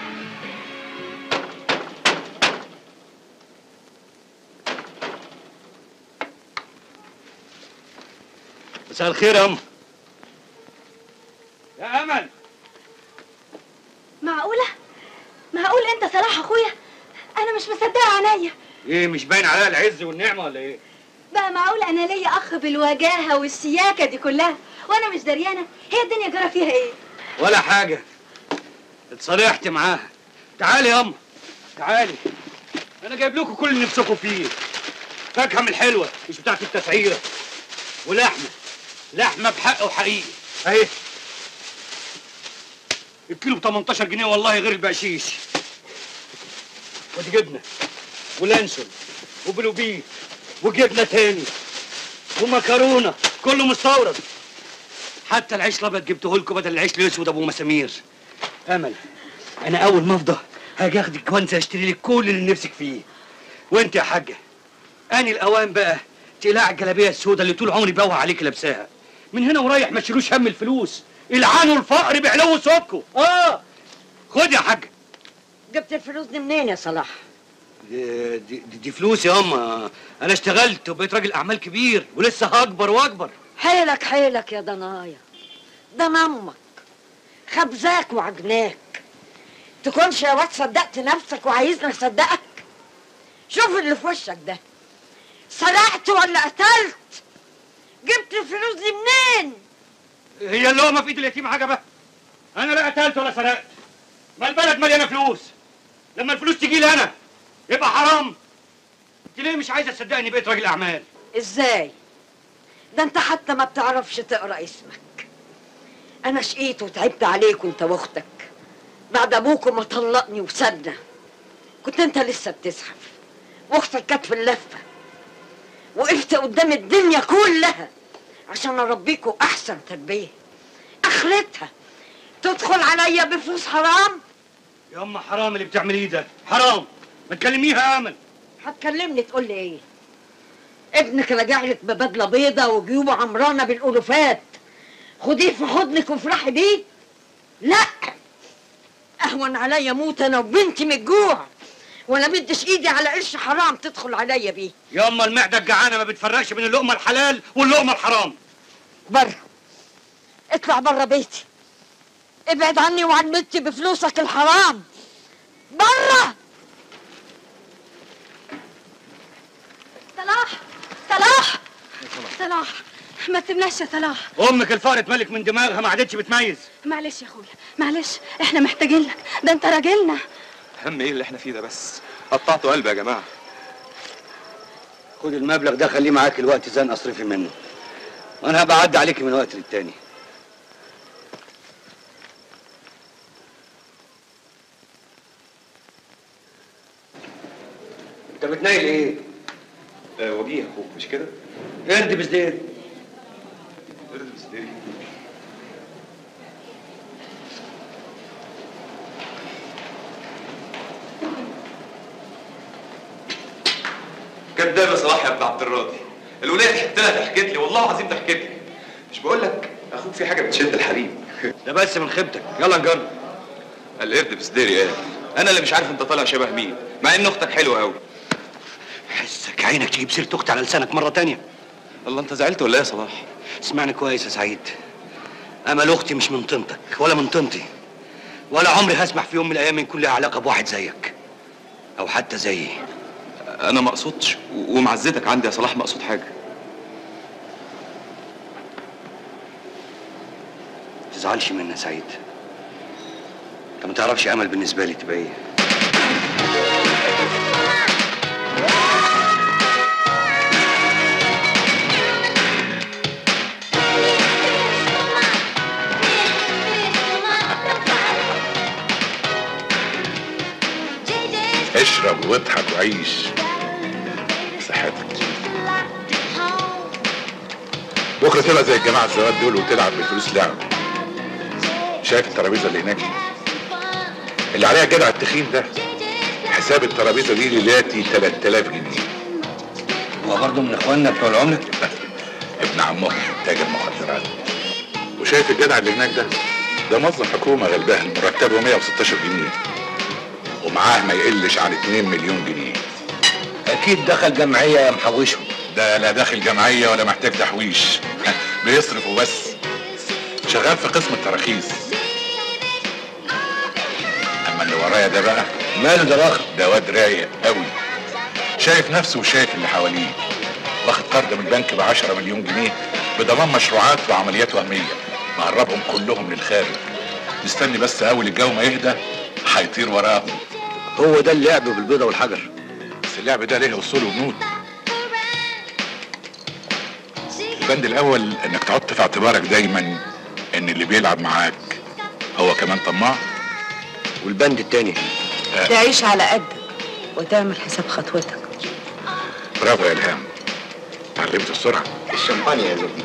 مساء الخير يا أم. يا امل، معقولة؟ معقول انت صلاح اخويا؟ انا مش مصدقة عينيا. إيه مش باين عليها العز والنعمة ولا إيه؟ بقى معقول انا ليا اخ بالوجاهة والسياكة دي كلها وانا مش دريانة؟ هي الدنيا جرى فيها ايه؟ ولا حاجة، اتصالحت معاها. تعالي يا أم، تعالي. أنا جايب لكم كل اللي نفسكم فيه. فاكهة من الحلوة مش بتاعت التسعيرة، ولحمة، لحمة بحق وحقيقي. أهي الكيلو ب 18 جنيه والله غير البقشيش. ودي جبنة ولانشون وبلوبيه وجبنة تاني ومكرونة كله مستورد. حتى العيش الابيض جبته لكم بدل العيش الاسود ابو مسامير. امل، انا اول ما افضى هاجي اخدك وانسى اشتري لك كل اللي نفسك فيه. وانت يا حاجه اني الاوان بقى تقلع الجلابيه السوداء اللي طول عمري بوها عليك لابساها. من هنا ورايح ما تشيلوش هم الفلوس، العانوا الفقر بعلو صوتكم. خد يا حاجه. جبت الفلوس دي منين يا صلاح؟ دي فلوس يا اما. انا اشتغلت وبقيت راجل اعمال كبير ولسه هكبر واكبر. حيلك حيلك يا ضنايا، ده امك خبزاك وعجناك. تكونش يا واد صدقت نفسك وعايزني اصدقك؟ شوف اللي في وشك ده، سرقت ولا قتلت؟ جبت الفلوس دي منين؟ هي اللقمه في ايد اليتيم حاجه بقى؟ انا لا قتلت ولا سرقت. ما البلد مليانه فلوس، لما الفلوس تجي لي انا يبقى حرام. انت ليه مش عايزه تصدقني بقيت راجل اعمال؟ ازاي؟ ده انت حتى ما بتعرفش تقرا اسمك. انا شقيت وتعبت عليك وانت واختك بعد ابوكم ما طلقني وسابنا. كنت انت لسه بتزحف واختك كانت في اللفه. وقفت قدام الدنيا كلها عشان اربيكوا احسن تربيه. اخرتها تدخل عليا بفلوس حرام؟ يا اما حرام اللي بتعمليه ده، حرام. ما تكلميها يا امل. هتكلمني تقول لي ايه؟ ابنك راجع لك ببدله بيضه وجيوبه عمرانه بالالوفات، خديه في حضنك وافرحي بيه؟ لا، اهون عليا موت انا وبنتي من الجوع، وانا بدش ايدي على قرش حرام تدخل عليا بيه. يا اما المعده الجعانه ما بتفرقش بين اللقمه الحلال واللقمه الحرام. بره، اطلع بره بيتي، ابعد عني وعن بنتي بفلوسك الحرام. بره. صلاح، صلاح، صلاح، ما تسيبناش يا صلاح. امك الفقر اتملك من دماغها، ما عادتش بتميز. معلش يا اخويا، معلش، احنا محتاجين لك، ده انت راجلنا. هم ايه اللي احنا فيه ده بس؟ قطعتوا قلبي يا جماعه. خد المبلغ ده خليه معاك الوقت زان اصرفي منه، وانا هبقى اعدي عليك من وقت للتاني. انت بتنايل ايه؟ وجيه اخوك مش كده؟ قرد بزدير. قرد بزدير. كداب يا صلاح يا ابن عبد الراضي. الولايه ضحكت لها، ضحكت لي والله العظيم ضحكت لي. مش بقول لك اخوك في حاجه بتشد الحريم. ده بس من خيبتك، يلا نجرب. القرد بزدير قال انا اللي مش عارف انت طالع شبه مين، مع ان اختك حلوه قوي. حسك عينك تجيب سيره اختي على لسانك مره تانيه. الله انت زعلت ولا ايه يا صلاح؟ اسمعني كويس يا سعيد، امل اختي مش من طينتك ولا من طينتي، ولا عمري هسمح في يوم من الايام يكون لها علاقه بواحد زيك او حتى زيي. انا ما اقصدش، ومعزتك عندي يا صلاح ما اقصد حاجه. تزعلش مني يا سعيد. انت ما تعرفش امل بالنسبه لي تبقى ايه. اشرب واضحك وعيش. صحتك. بكره تبقى زي الجماعه الزواد دول وتلعب بالفلوس لعب. شايف الترابيزه اللي هناك دي؟ اللي عليها جدع التخين ده حساب الترابيزه دي ليلاتي 3000 جنيه. هو برضه من اخواننا بتوع العمله؟ ابن عمهم تاجر مخدرات. وشايف الجدع اللي هناك ده موظف حكومه غلبان مرتبه 116 جنيه ومعاه ما يقلش عن 2 مليون جنيه. اكيد دخل جمعيه يا محوشهم. ده لا داخل جمعيه ولا محتاج تحويش بيصرف وبس. شغال في قسم التراخيص. اما اللي ورايا ده بقى ماله ده بقى؟ ده واد رايق قوي، شايف نفسه وشايف اللي حواليه. واخد قرض من البنك ب 10 مليون جنيه بضمان مشروعات وعمليات وهميه، مهربهم كلهم للخارج. مستني بس اول الجو ما يهدى هيطير وراهم. هو ده اللعب بالبيضه والحجر. بس اللعب ده ليه اصول وبنود. البند الاول انك تحط في اعتبارك دايما ان اللي بيلعب معاك هو كمان طماع. والبند التاني تعيش على قدك وتعمل حساب خطوتك. برافو يا الهام، اتعلمت بسرعه. الشمبانيا يا زوجي.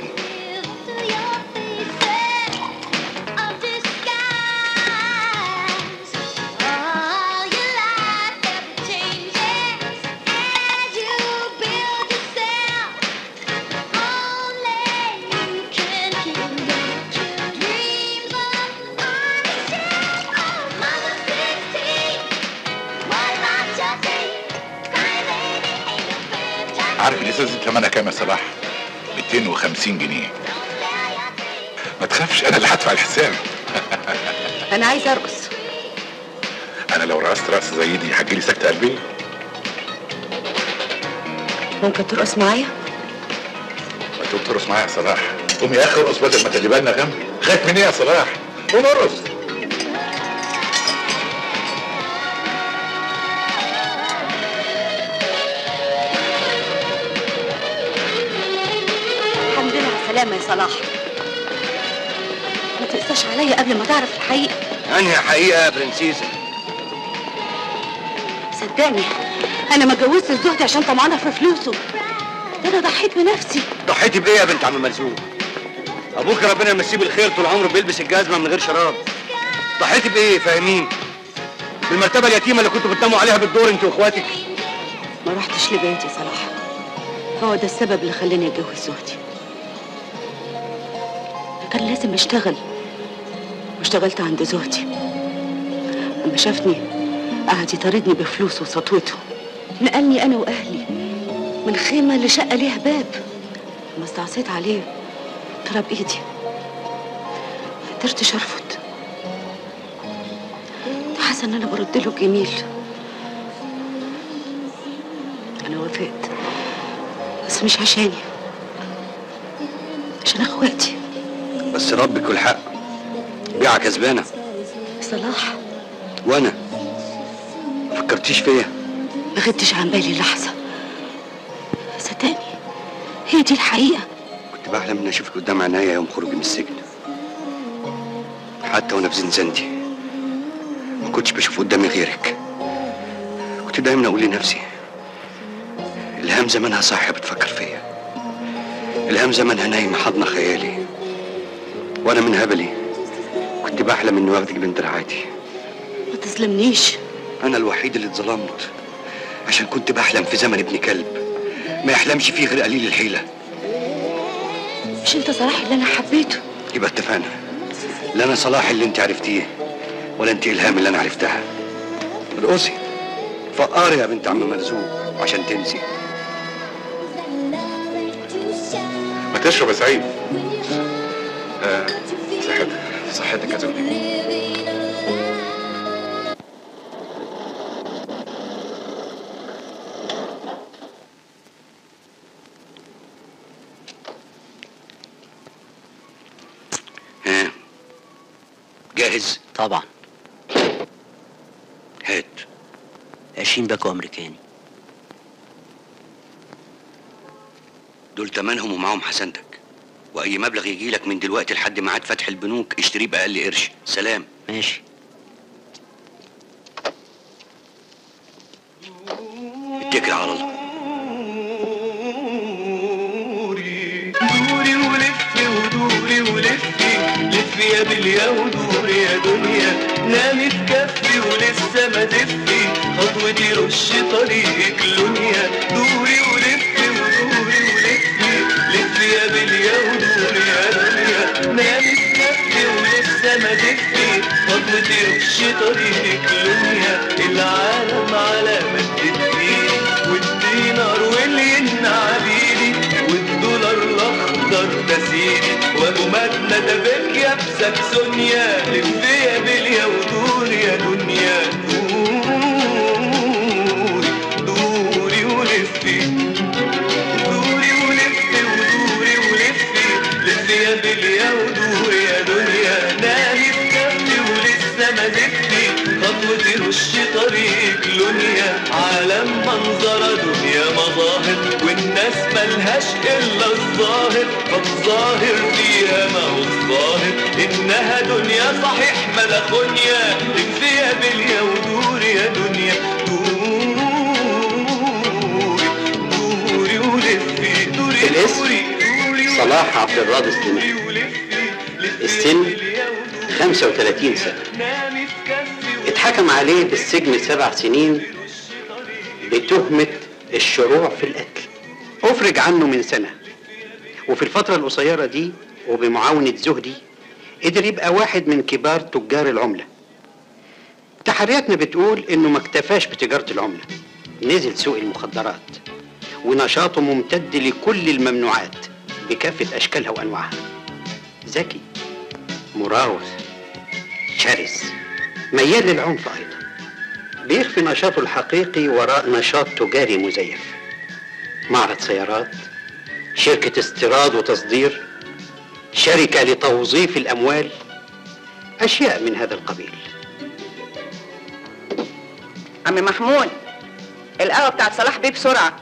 عارف الازازه دي ثمنها كام يا صلاح؟ 250 جنيه. ما تخافش انا اللي هدفع الحساب. انا عايزه ارقص. انا لو رقصت رقصه زي دي هتجيلي سكته قلبيه. ممكن ترقص معايا؟ ما تقوم ترقص معايا يا صلاح. قوم يا اخي ارقص بدل ما تقلي بالنا غم. خايف من ايه يا صلاح؟ قوم ارقص. سلامة يا صلاح. ما تقساش عليا قبل ما تعرف الحقيقة. انهي حقيقة يا برنسيسة؟ صدقني انا ما اتجوزت الزهد عشان طمعانة في فلوسه. ده انا ضحيت بنفسي. ضحيتي بايه يا بنت عم مرزوق؟ ابوك ربنا يمسيه بالخير طول عمره بيلبس الجزمة من غير شراب. ضحيتي بايه فاهمين؟ بالمرتبة اليتيمة اللي كنتوا بتناموا عليها بالدور انت واخواتك. ما رحتش لبيتي يا صلاح. هو ده السبب اللي خلاني اتجوز زهدي. كان لازم اشتغل واشتغلت عند زهدي. لما شافني قعد يطاردني بفلوسه وسطوته، نقلني انا واهلي من خيمه لشقه ليها باب. لما استعصيت عليه طلب ايدي، ما قدرتش ارفض. حاسه ان انا برد له الجميل. انا وافقت بس مش عشاني، عشان اخواتي. بس ربك والحق بيعة كسبانة. صلاح وانا ما فكرتيش فيا؟ ما غبتش عن بالي لحظة. صدقني هي دي الحقيقة. كنت بحلم اني اشوفك قدام عينيا يوم خروجي من السجن. حتى وانا في زنزانتي ما كنتش بشوف قدامي غيرك. كنت دايما اقول لنفسي الهام زمانها صاحية بتفكر فيا. الهام زمانها نايمة حاضنة خيالي. وانا من هبلي كنت بحلم اني واخدك بين دراعاتي. ما تظلمنيش. انا الوحيد اللي اتظلمت عشان كنت بحلم في زمن ابن كلب ما يحلمش فيه غير قليل الحيلة. مش انت صلاح اللي انا حبيته؟ يبقى اتفقنا. لا انا صلاح اللي انت عرفتيه ولا انت الهام اللي انا عرفتها. ارقصي فقاري يا بنت عم مرزوق عشان تنسي. ما تشرب يا سعيد. صحتك صحتك يا زوجي. جاهز؟ طبعا. هات. 20 باكو امريكاني. دول تمنهم ومعاهم حسنتك، واي مبلغ يجي لك من دلوقتي لحد ميعاد فتح البنوك اشتريه باقل قرش. سلام. ماشي. اتكل على الله. دوري ولفي ودوري ولفي، لفي يا بليا ودوري يا دنيا، نامي في كفي ولسه ما تفي، خطوتي رش طريقك لونيا. دوري ولفي ودوري ولفي، لفي يا بليا ودوري يا دنيا، نامي في كفي ولسه ما تفي، خطوتي رش طريقك لونيا. العالم على مدة ايدي، والدينار والين عبيدي، والدولار الاخضر ده سيدي، وجمادنا ده بك يا بسكسونيا. لفي يا بليا ودوري يا دنيا، دوري ولفي، دوري ولفي ودوري ولفي، لفي يا بليا ودوري يا دنيا، نامي في كفي ولسه ما زفتي، خطوتي رش طريق لونيا. عالم منظرة دنيا مظاهر، والناس ملهاش إلا الظاهر، فالظاهر فيها ما هو الظاهر، إنها دنيا صحيح ملخونيا. لفي يا بليا ودوري يا دنيا، دوري ولفي، دوري الاسم صلاح عبد الراضي سليمان. السن 35 سنة. اتحكم عليه بالسجن 7 سنين بتهمة الشروع في القتل. أفرج عنه من سنة، وفي الفترة القصيرة دي وبمعاونة زهدي قدر يبقى واحد من كبار تجار العملة. تحرياتنا بتقول إنه ما اكتفاش بتجارة العملة، نزل سوق المخدرات، ونشاطه ممتد لكل الممنوعات بكافة أشكالها وأنواعها. ذكي، مراوغ، شرس، ميال للعنف أيضا. بيخفي نشاطه الحقيقي وراء نشاط تجاري مزيف، معرض سيارات، شركة استيراد وتصدير، شركة لتوظيف الأموال، أشياء من هذا القبيل. عم محمود، القهوة بتاعت صلاح بيه بسرعة.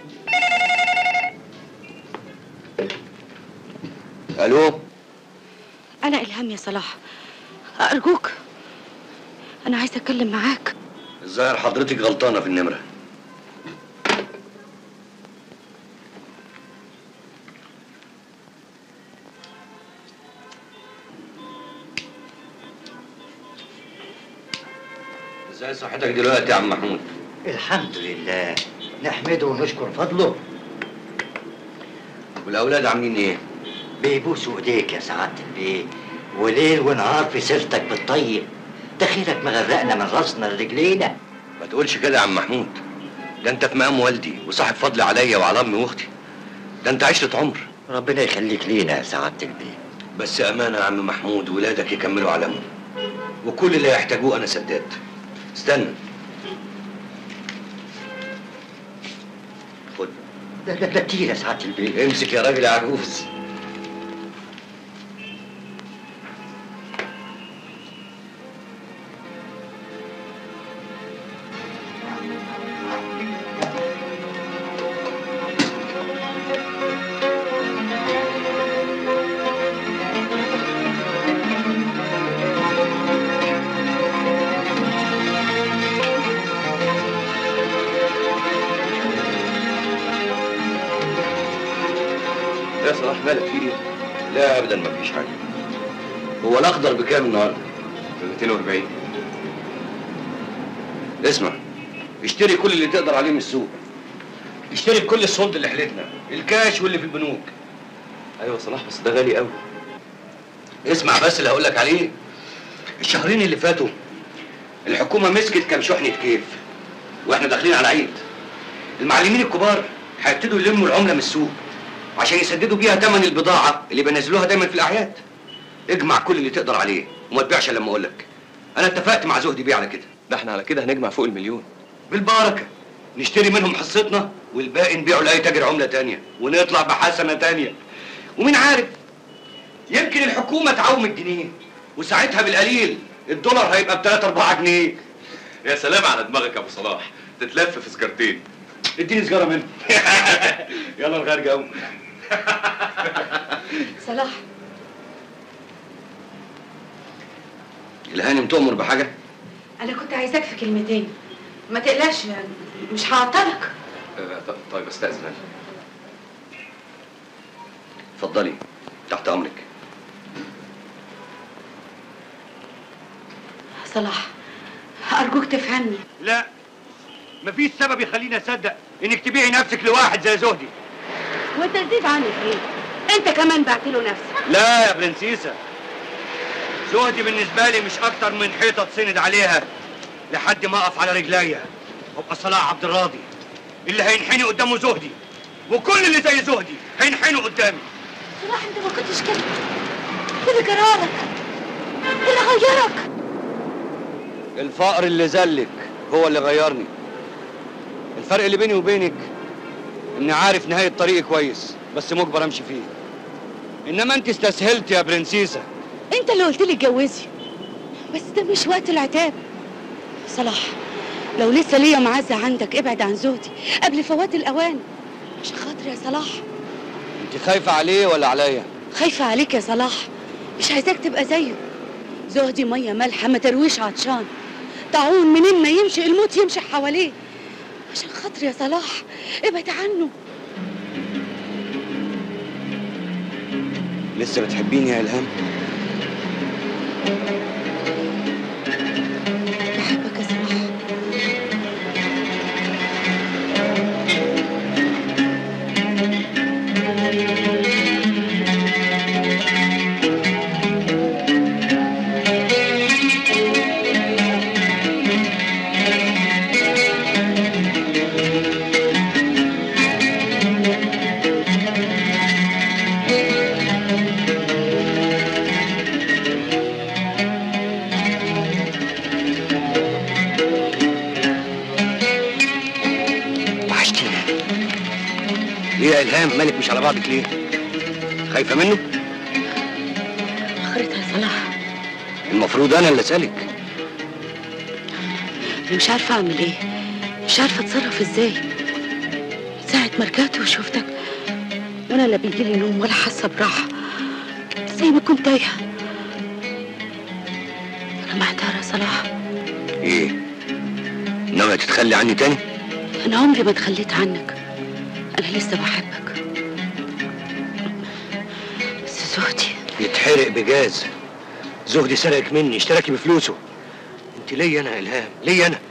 ألو؟ أنا إلهام يا صلاح، أرجوك أنا عايزة أتكلم معاك. الظاهر حضرتك غلطانة في النمرة. ازاي صحتك دلوقتي يا عم محمود؟ الحمد لله، نحمده ونشكر فضله. والأولاد عاملين إيه؟ بيبوسوا ايديك يا سعادة البيه، وليل ونهار في سيرتك بالطيب، ده خيرك مغرقنا من راسنا لرجلينا. ما تقولش كده يا عم محمود، ده انت في مقام والدي وصاحب فضل عليا وعلى امي واختي، ده انت عشرة عمر. ربنا يخليك لينا يا سعادة البيه. بس امانة يا عم محمود، ولادك يكملوا علامهم، وكل اللي يحتاجوه انا سداد. استنى، خد. ده كتير يا سعادة البيه. امسك يا راجل يا عجوز. يا صلاح مالك في ايه؟ لا ابدا ما فيش حاجه. هو الاخضر بكام النهارده؟ ب 240. اسمع، اشتري كل اللي تقدر عليه من السوق. اشتري بكل الصلد اللي حلتنا، الكاش واللي في البنوك. ايوه صلاح بس ده غالي قوي. اسمع بس اللي هقول لك عليه. الشهرين اللي فاتوا الحكومه مسكت كام شحنه كيف، واحنا داخلين على عيد. المعلمين الكبار هيبتدوا يلموا العمله من السوق عشان يسددوا بيها ثمن البضاعه اللي بينزلوها دايما في الاعياد. اجمع كل اللي تقدر عليه وما تبيعش الا لما اقول لك. انا اتفقت مع زهدي بيه على كده. ده احنا على كده هنجمع فوق المليون. بالبركه، نشتري منهم حصتنا والباقي نبيعه لاي تاجر عمله تانيه ونطلع بحسنه تانيه. ومين عارف، يمكن الحكومه تعوم الجنيه وساعتها بالقليل الدولار هيبقى ب 3 4 جنيه. يا سلام على دماغك يا ابو صلاح، تتلف في سجارتين. اديني سجاره منه. يلا نغير جو. صلاح، الهانم تؤمر بحاجه؟ انا كنت عايزاك في كلمتين. ما تقلقش، مش هعطلك. طيب استاذن انا. اتفضلي، تحت امرك. صلاح، ارجوك تفهمني. لا، مفيش سبب يخليني اصدق انك تبيعي نفسك لواحد زي زهدي. والتجديد عنك ايه؟ انت كمان بعت له نفسك. لا يا برنسيسة، زهدي بالنسبة لي مش أكتر من حيطة تسند عليها لحد ما أقف على رجليا وأبقى صلاح عبد الراضي اللي هينحني قدامه زهدي، وكل اللي زي زهدي هينحنوا قدامي. صلاح انت ما كنتش كده. ايه اللي جرالك؟ ايه اللي غيرك؟ الفقر اللي زلك هو اللي غيرني. الفرق اللي بيني وبينك اني عارف نهاية طريقي كويس، بس مجبر امشي فيه. انما انت استسهلت يا برنسيسة. انت اللي قلت لي اتجوزي، بس ده مش وقت العتاب. صلاح، لو لسه ليا معزة عندك ابعد عن زهدي قبل فوات الاوان، عشان خاطر يا صلاح. انت خايفة عليه ولا عليا؟ خايفة عليك يا صلاح، مش عايزاك تبقى زيه. زهدي مية مالحة ما ترويش عطشان، طاعون منين ما يمشي الموت يمشي حواليه. عشان خاطر يا صلاح ابعد عنه. لسه بتحبيني يا إلهام؟ بحبك يا صلاح. ليه يا إلهام مالك مش على بعضك ليه؟ خايفة منه؟ اخرتها يا صلاح. المفروض أنا اللي أسألك. أنا مش عارفة أعمل إيه، مش عارفة أتصرف إزاي. ساعة ما رجعت وشوفتك وأنا لا بيجيلي نوم ولا حاسة براحة، زي ما كنت تايهة. أنا محتارة يا صلاح. إيه؟ ناوية تتخلي عني تاني؟ أنا عمري ما اتخليت عنك، أنا لسه بحبك. بس زهدي يتحرق بجاز. زهدي سرقك مني، اشتراكي بفلوسه. انت ليا انا يا إلهام، ليا انا.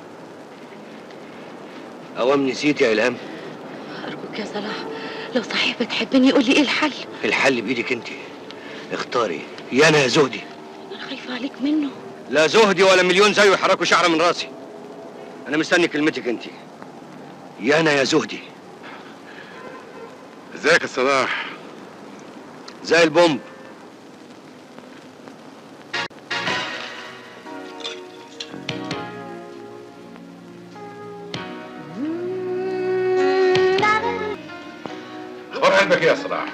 اوام نسيت يا إلهام؟ أرجوك يا صلاح، لو صحيح بتحبني قولي إيه الحل؟ الحل بإيدك انت. اختاري، يا انا يا زهدي. أنا خايفة عليك منه. لا زهدي ولا مليون زيه يحركوا شعره من راسي. أنا مستني كلمتك انت. يا انا يا زهدي. ازيك يا صلاح؟ زي البومب. اخبار قلبك ايه يا صلاح؟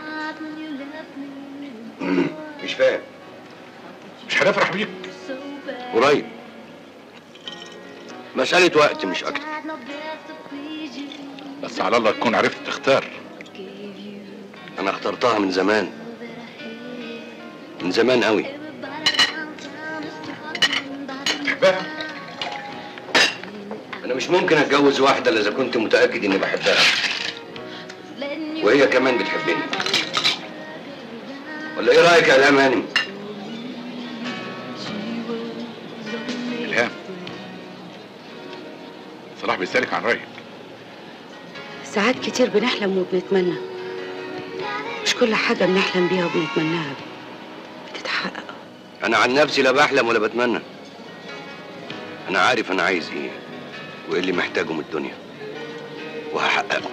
مش فاهم. مش هنفرح بيك؟ قريب. مسألة وقت مش أكتر. بس على الله تكون عرفت تختار. أنا اخترتها من زمان، من زمان قوي. تحبها؟ أنا مش ممكن أتجوز واحدة إلا إذا كنت متأكد إني بحبها وهي كمان بتحبني. ولا إيه رأيك يا إلهام هانم؟ إلهام، صلاح بيسألك عن رأيك. ساعات كتير بنحلم وبنتمنى، مش كل حاجة بنحلم بيها وبنتمناها بتتحقق. أنا عن نفسي لا بحلم ولا بتمنى. أنا عارف أنا عايز إيه وإيه اللي محتاجه من الدنيا وهحققه.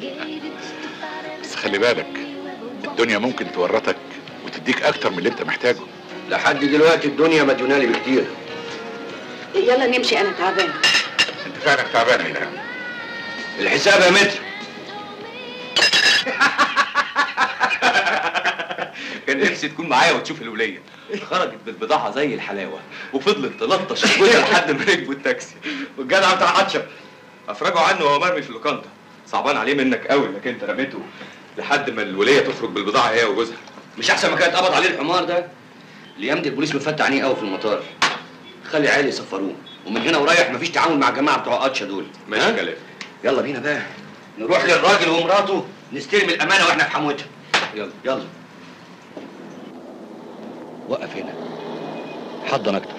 بس خلي بالك، الدنيا ممكن تورطك وتديك أكتر من اللي أنت محتاجه. لحد دلوقتي الدنيا مديونالي بكتير. يلا نمشي، أنا تعبانة. أنت فعلا تعبانة يا إلهام. الحساب يا متر. كان نفسي تكون معايا وتشوف الوليه. خرجت بالبضاعه زي الحلاوه وفضلت تلطش الجوزه لحد ما ركبوا التاكسي. والجدع بتاع عطشه افرجوا عنه وهو مرمي في اللوكاندا. صعبان عليه منك قوي انك انت رميته لحد ما الوليه تخرج بالبضاعه هي وجوزها. مش احسن ما كان اتقبض عليه الحمار ده؟ الايام دي البوليس مفتح عينيه قوي في المطار. خلي عيالي يسفروه، ومن هنا ورايح مفيش تعاون مع الجماعه بتوع قطشه دول. ماشي كلام. يلا بينا بقى نروح للراجل ومراته نستلم الامانه واحنا في حموتها. يلا يلا. وقف هنا، حضن اكتر.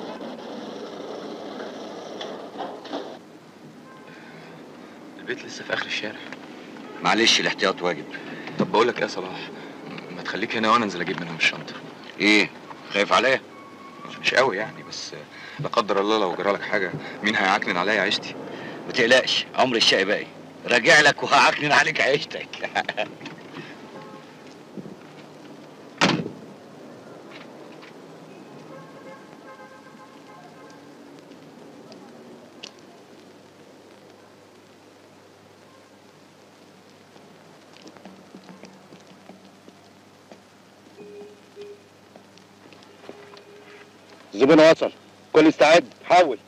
البيت لسه في اخر الشارع. معلش الاحتياط واجب. طب بقول لك ايه يا صلاح، ما تخليك هنا وانا انزل اجيب منهم الشنطه. ايه خايف عليا؟ مش قوي يعني، بس لا قدر الله لو جرالك حاجه مين هيعكنن عليا عيشتي؟ ما تقلقش، عمر الشقي باقي، راجع لك وهعكنن عليك عيشتك. الزبون وصل، كل استعد، حاول.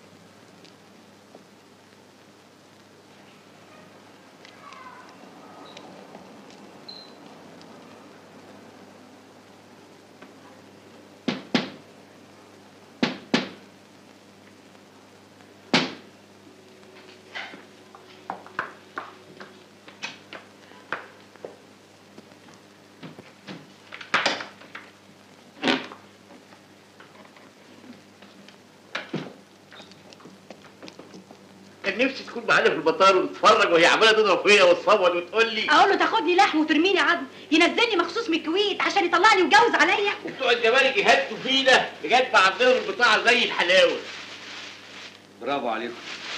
كان نفسي تكون معانا في المطار ونتفرج وهي عماله تضرب فيا وتصور وتقول لي اقول له تاخدني لحم وترميني عظم، ينزلني مخصوص من الكويت عشان يطلعني ويتجوز عليا. وبتوع الجمارك يهدوا فينا لغايه ما عندهم البضاعه زي الحلاوه. برافو عليكم.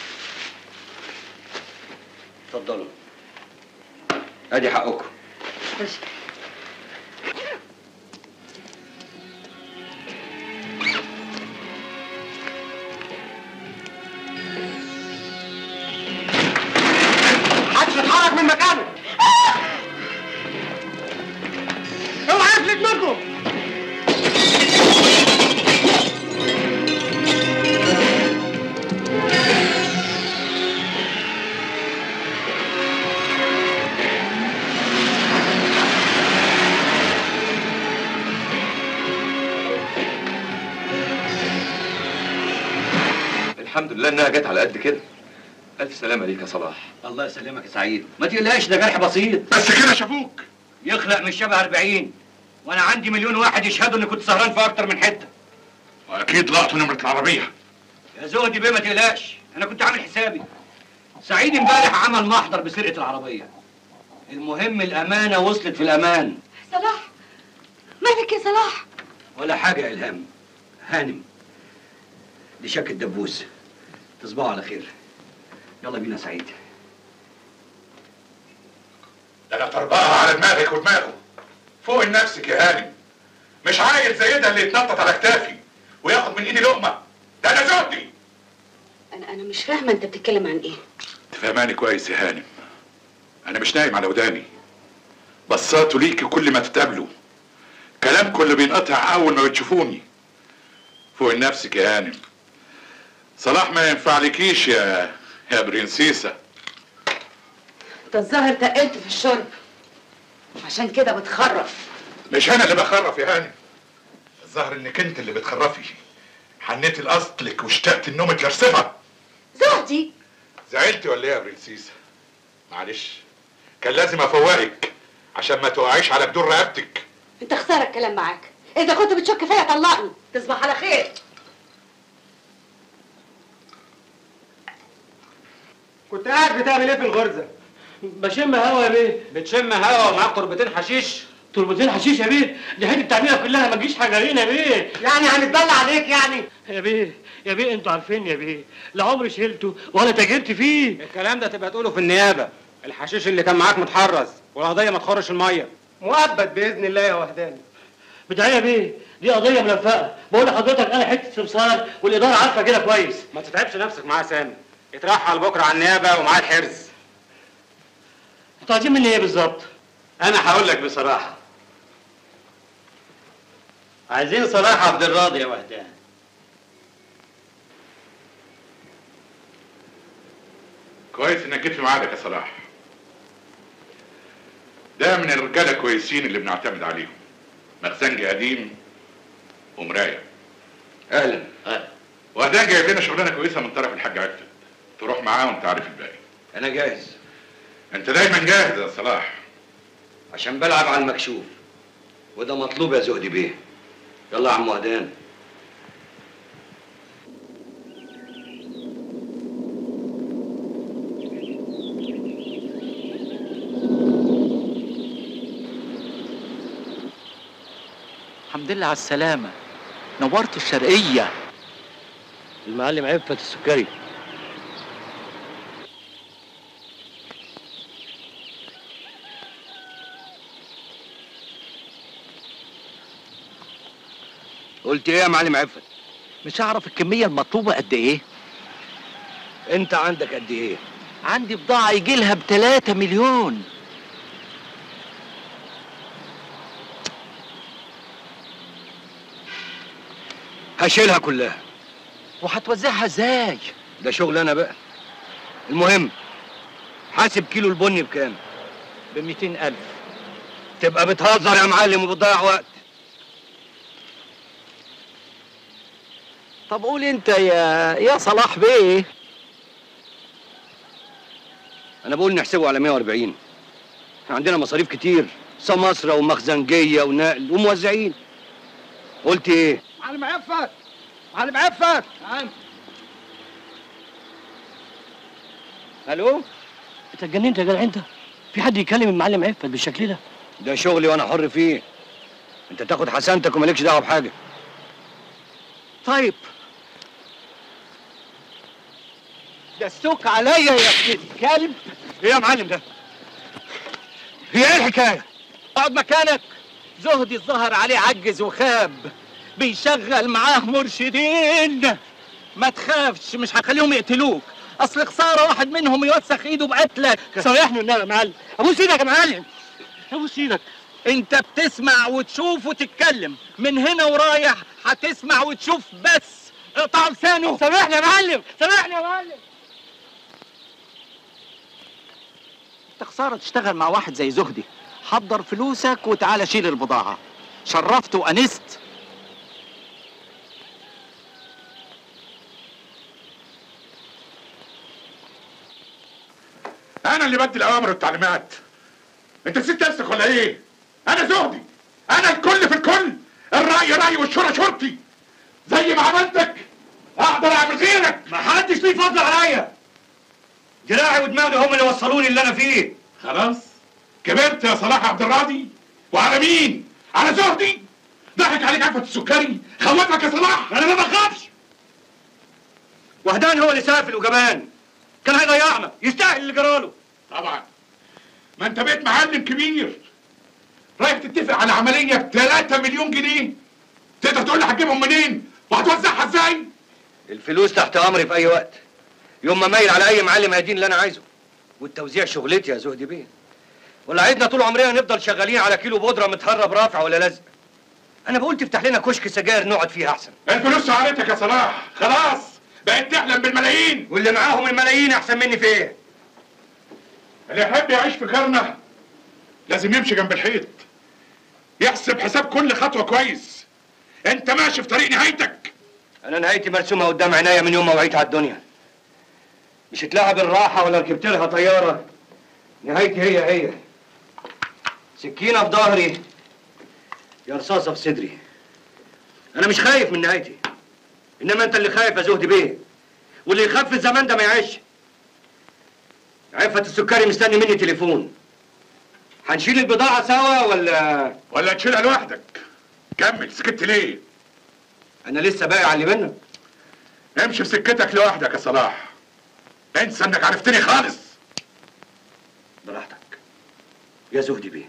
اتفضلوا. ادي حقكم. محدش يتحرك من مكانه. اوعى يفلت منكم. الحمد لله انها جت على قد كده. الف سلامه ليك يا صلاح. الله يسلمك يا سعيد. ما تقلقش، ده جرح بسيط. بس كده شافوك. يخلق من شبه 40 وانا عندي مليون واحد يشهدوا اني كنت سهران في اكتر من حته. واكيد لقطوا نمره العربيه. يا زهدي بيه ما تقلقش، انا كنت عامل حسابي. سعيد امبارح عمل محضر بسرقه العربيه. المهم الامانه وصلت في الامان. صلاح مالك يا صلاح؟ ولا حاجه يا الهام. هانم دي شك الدبوس. تصبحوا على خير. يلا بينا سعيد. ده انا طربقها على دماغك ودماغه. فوق نفسك يا هانم. مش عايز زي ده اللي يتنطط على كتافي وياخد من ايدي لقمه. ده انا زهدي. انا مش فاهمه انت بتتكلم عن ايه. تفهماني كويس يا هانم. انا مش نايم على وداني. بصاته ليكي كل ما تتقابلوا. كلامكم اللي بينقطع اول ما بتشوفوني. فوق نفسك يا هانم. صلاح ما ينفعلكيش يا برنسيسه. انت الظاهر تقلت في الشرب عشان كده بتخرف. مش انا اللي بخرف يا هانم. الظاهر انك انت اللي بتخرفي. حنيتي لاصلك واشتقت النوم اتلرسفها. زهدي زعلتي ولا ايه يا برنسيسه؟ معلش كان لازم افوقك عشان ما تقعيش على بدون رقبتك. انت خساره الكلام معاك. اذا كنت بتشك فيا طلقني. تصبح على خير. كنت قاعد بتعمل ايه في الغرزه؟ بشم هوا يا بيه. بتشم هوا ومعاك تربتين حشيش؟ تربتين حشيش يا بيه؟ دي حته التعميره كلها ما تجيش حاجه لينا يا بيه. يعني هنتدلع عليك يعني؟ يا بيه انتوا عارفين يا بيه، لا عمري شلته ولا تاجرت فيه. الكلام ده تبقى تقوله في النيابه. الحشيش اللي كان معاك متحرز والقضيه ما تخرش الميه. مؤبد باذن الله يا وحداني. بدعيه يا بيه، دي قضيه ملفقه. بقول لحضرتك انا حته سمسار والاداره عارفه كده كويس. ما تتعبش نفسك معاه سامي. اترحل بكره على النيابه ومعاه الحرز. انتوا عايزين مني ايه بالظبط؟ انا هقول لك بصراحه. عايزين صلاح عبد الراضي يا وهدان. كويس انك جيت في ميعادك يا صلاح. ده من الرجاله كويسين اللي بنعتمد عليهم. مخزنجي قديم ومرايه. اهلا. وهدان جايب لنا شغلانه كويسه من طرف الحاج عفت. تروح معاه وانت عارف الباقي. انا جاهز. انت دايما جاهز يا صلاح. عشان بلعب على المكشوف، وده مطلوب يا زهدي بيه. يلا يا عم وهدان. الحمد لله على السلامة، نورت الشرقية. المعلم عفت السكري. قلت ايه يا معلم عفت؟ مش هعرف الكمية المطلوبة قد ايه؟ انت عندك قد ايه؟ عندي بضاعة يجي لها ب3 مليون. هشيلها كلها. وهتوزعها ازاي؟ ده شغل انا بقى. المهم حاسب كيلو البني بكام؟ ب200,000. تبقى بتهزر يا معلم وبتضيع وقت. طب قول انت يا صلاح بيه. انا بقول نحسبه على 140. عندنا مصاريف كتير، سماسرة ومخزنجية ونقل وموزعين. قلت ايه؟ معلم عفت، معلم عفت. نعم. الو؟ انت اتجننت يا جدع انت؟ في حد يكلم المعلم عفت بالشكل ده؟ ده شغلي وانا حر فيه. انت تاخد حسنتك ومالكش دعوه بحاجه. طيب دسوك عليا يا ابن الكلب. ايه يا معلم ده؟ هي ايه الحكايه؟ اقعد مكانك. زهدي الظهر عليه عجز وخاب، بيشغل معاه مرشدين. ما تخافش، مش هخليهم يقتلوك، اصل خساره واحد منهم يوسخ ايده بقتلك. سامحني والنبي يا معلم. ابوس ايدك يا معلم. ابوس ايدك. انت بتسمع وتشوف وتتكلم، من هنا ورايح هتسمع وتشوف بس. اقطع لسانه. سامحني يا معلم، سامحني يا معلم. انت خساره تشتغل مع واحد زي زهدي. حضر فلوسك وتعالى شيل البضاعه. شرفت وانست. انا اللي بدي الاوامر والتعليمات. انت نسيت نفسك ولا ايه؟ انا زهدي، انا الكل في الكل. الراي رايي والشورى شورتي. زي ما عملتك اقدر اعمل غيرك. ما حدش ليه فضل عليا. دراعي ودماغي هم اللي وصلوني اللي انا فيه. خلاص كبرت يا صلاح عبد الراضي. وعلى مين؟ على زهدي؟ ضحك عليك عفت السكري، خوفك يا صلاح. انا ما بخافش. وهدان هو اللي سافل وجبان، كان هيضيعنا، يستاهل اللي جراله. طبعا، ما انت بقيت معلم كبير، رايح تتفق على عمليه ب3 مليون جنيه. تقدر تقول لي هتجيبهم منين وهتوزعها ازاي؟ الفلوس تحت امري في اي وقت، يوم ما مايل على اي معلم هيدين اللي انا عايزه. والتوزيع شغلتي يا زهدي بيه. ولا عايزنا طول عمرنا نفضل شغالين على كيلو بودره متهرب رافع ولا لزق؟ انا بقول تفتح لنا كشك سجاير نقعد فيه احسن. الفلوس سعرتك يا صلاح، خلاص بقيت تحلم بالملايين. واللي معاهم الملايين احسن مني في ايه؟ اللي يحب يعيش في كرنه لازم يمشي جنب الحيط، يحسب حساب كل خطوه كويس. انت ماشي في طريق نهايتك. انا نهايتي مرسومه قدام عينيا من يوم ما وعيت على الدنيا. مش اتلعب الراحه ولا ركبت لها طياره. نهايتي هي سكينه في ظهري يا رصاصه في صدري. انا مش خايف من نهايتي، انما انت اللي خايف يا زهدي بيه. واللي يخاف في الزمان ده ما يعيش. عفت السكري مستني مني تليفون. هنشيل البضاعه سوا ولا تشيلها لوحدك؟ كمل، سكت ليه؟ انا لسه باقي على اللي منك. امشي في سكتك لوحدك يا صلاح. انسى انك عرفتني خالص. براحتك يا زهدي بيه.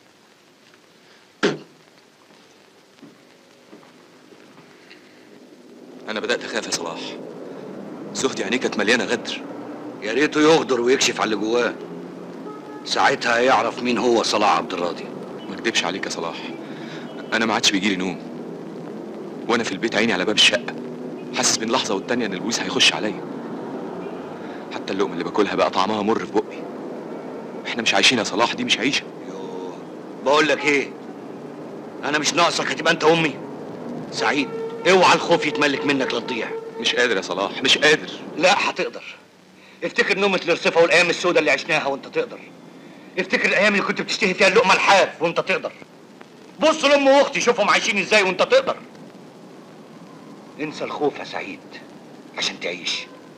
انا بدأت اخاف يا صلاح. زهدي عينيه كانت مليانه غدر. يا ريته يغدر ويكشف على اللي جواه، ساعتها يعرف مين هو صلاح عبد الراضي. ما اكدبش عليك يا صلاح، انا ما عادش بيجيلي نوم. وانا في البيت عيني على باب الشقه، حاسس من لحظه والتانيه ان البوليس هيخش عليا. حتى اللقمه اللي باكلها بقى طعمها مر في بقي. احنا مش عايشين يا صلاح، دي مش عيشه. بقول لك ايه، انا مش ناقصك هتبقى انت امي. سعيد اوعى الخوف يتملك منك لا تضيع. مش قادر يا صلاح، مش قادر. لا هتقدر. افتكر نومة الارصفه والايام السوداء اللي عشناها وانت تقدر. افتكر الايام اللي كنت بتشتهي فيها اللقمه الحاف وانت تقدر. بص لام واختي شوفهم عايشين ازاي وانت تقدر. انسى الخوف يا سعيد عشان تعيش.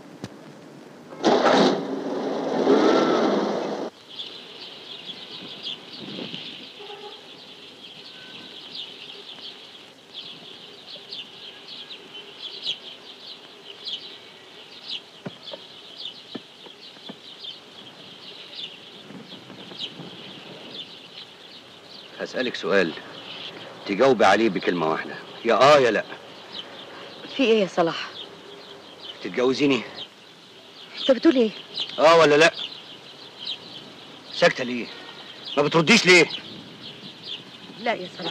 هسألك سؤال تجاوبي عليه بكلمة واحدة، يا يا لا. في ايه يا صلاح؟ تتجوزيني؟ انت بتقول ايه؟ ولا لا؟ ساكتة ليه؟ ما بترديش ليه؟ لا يا صلاح.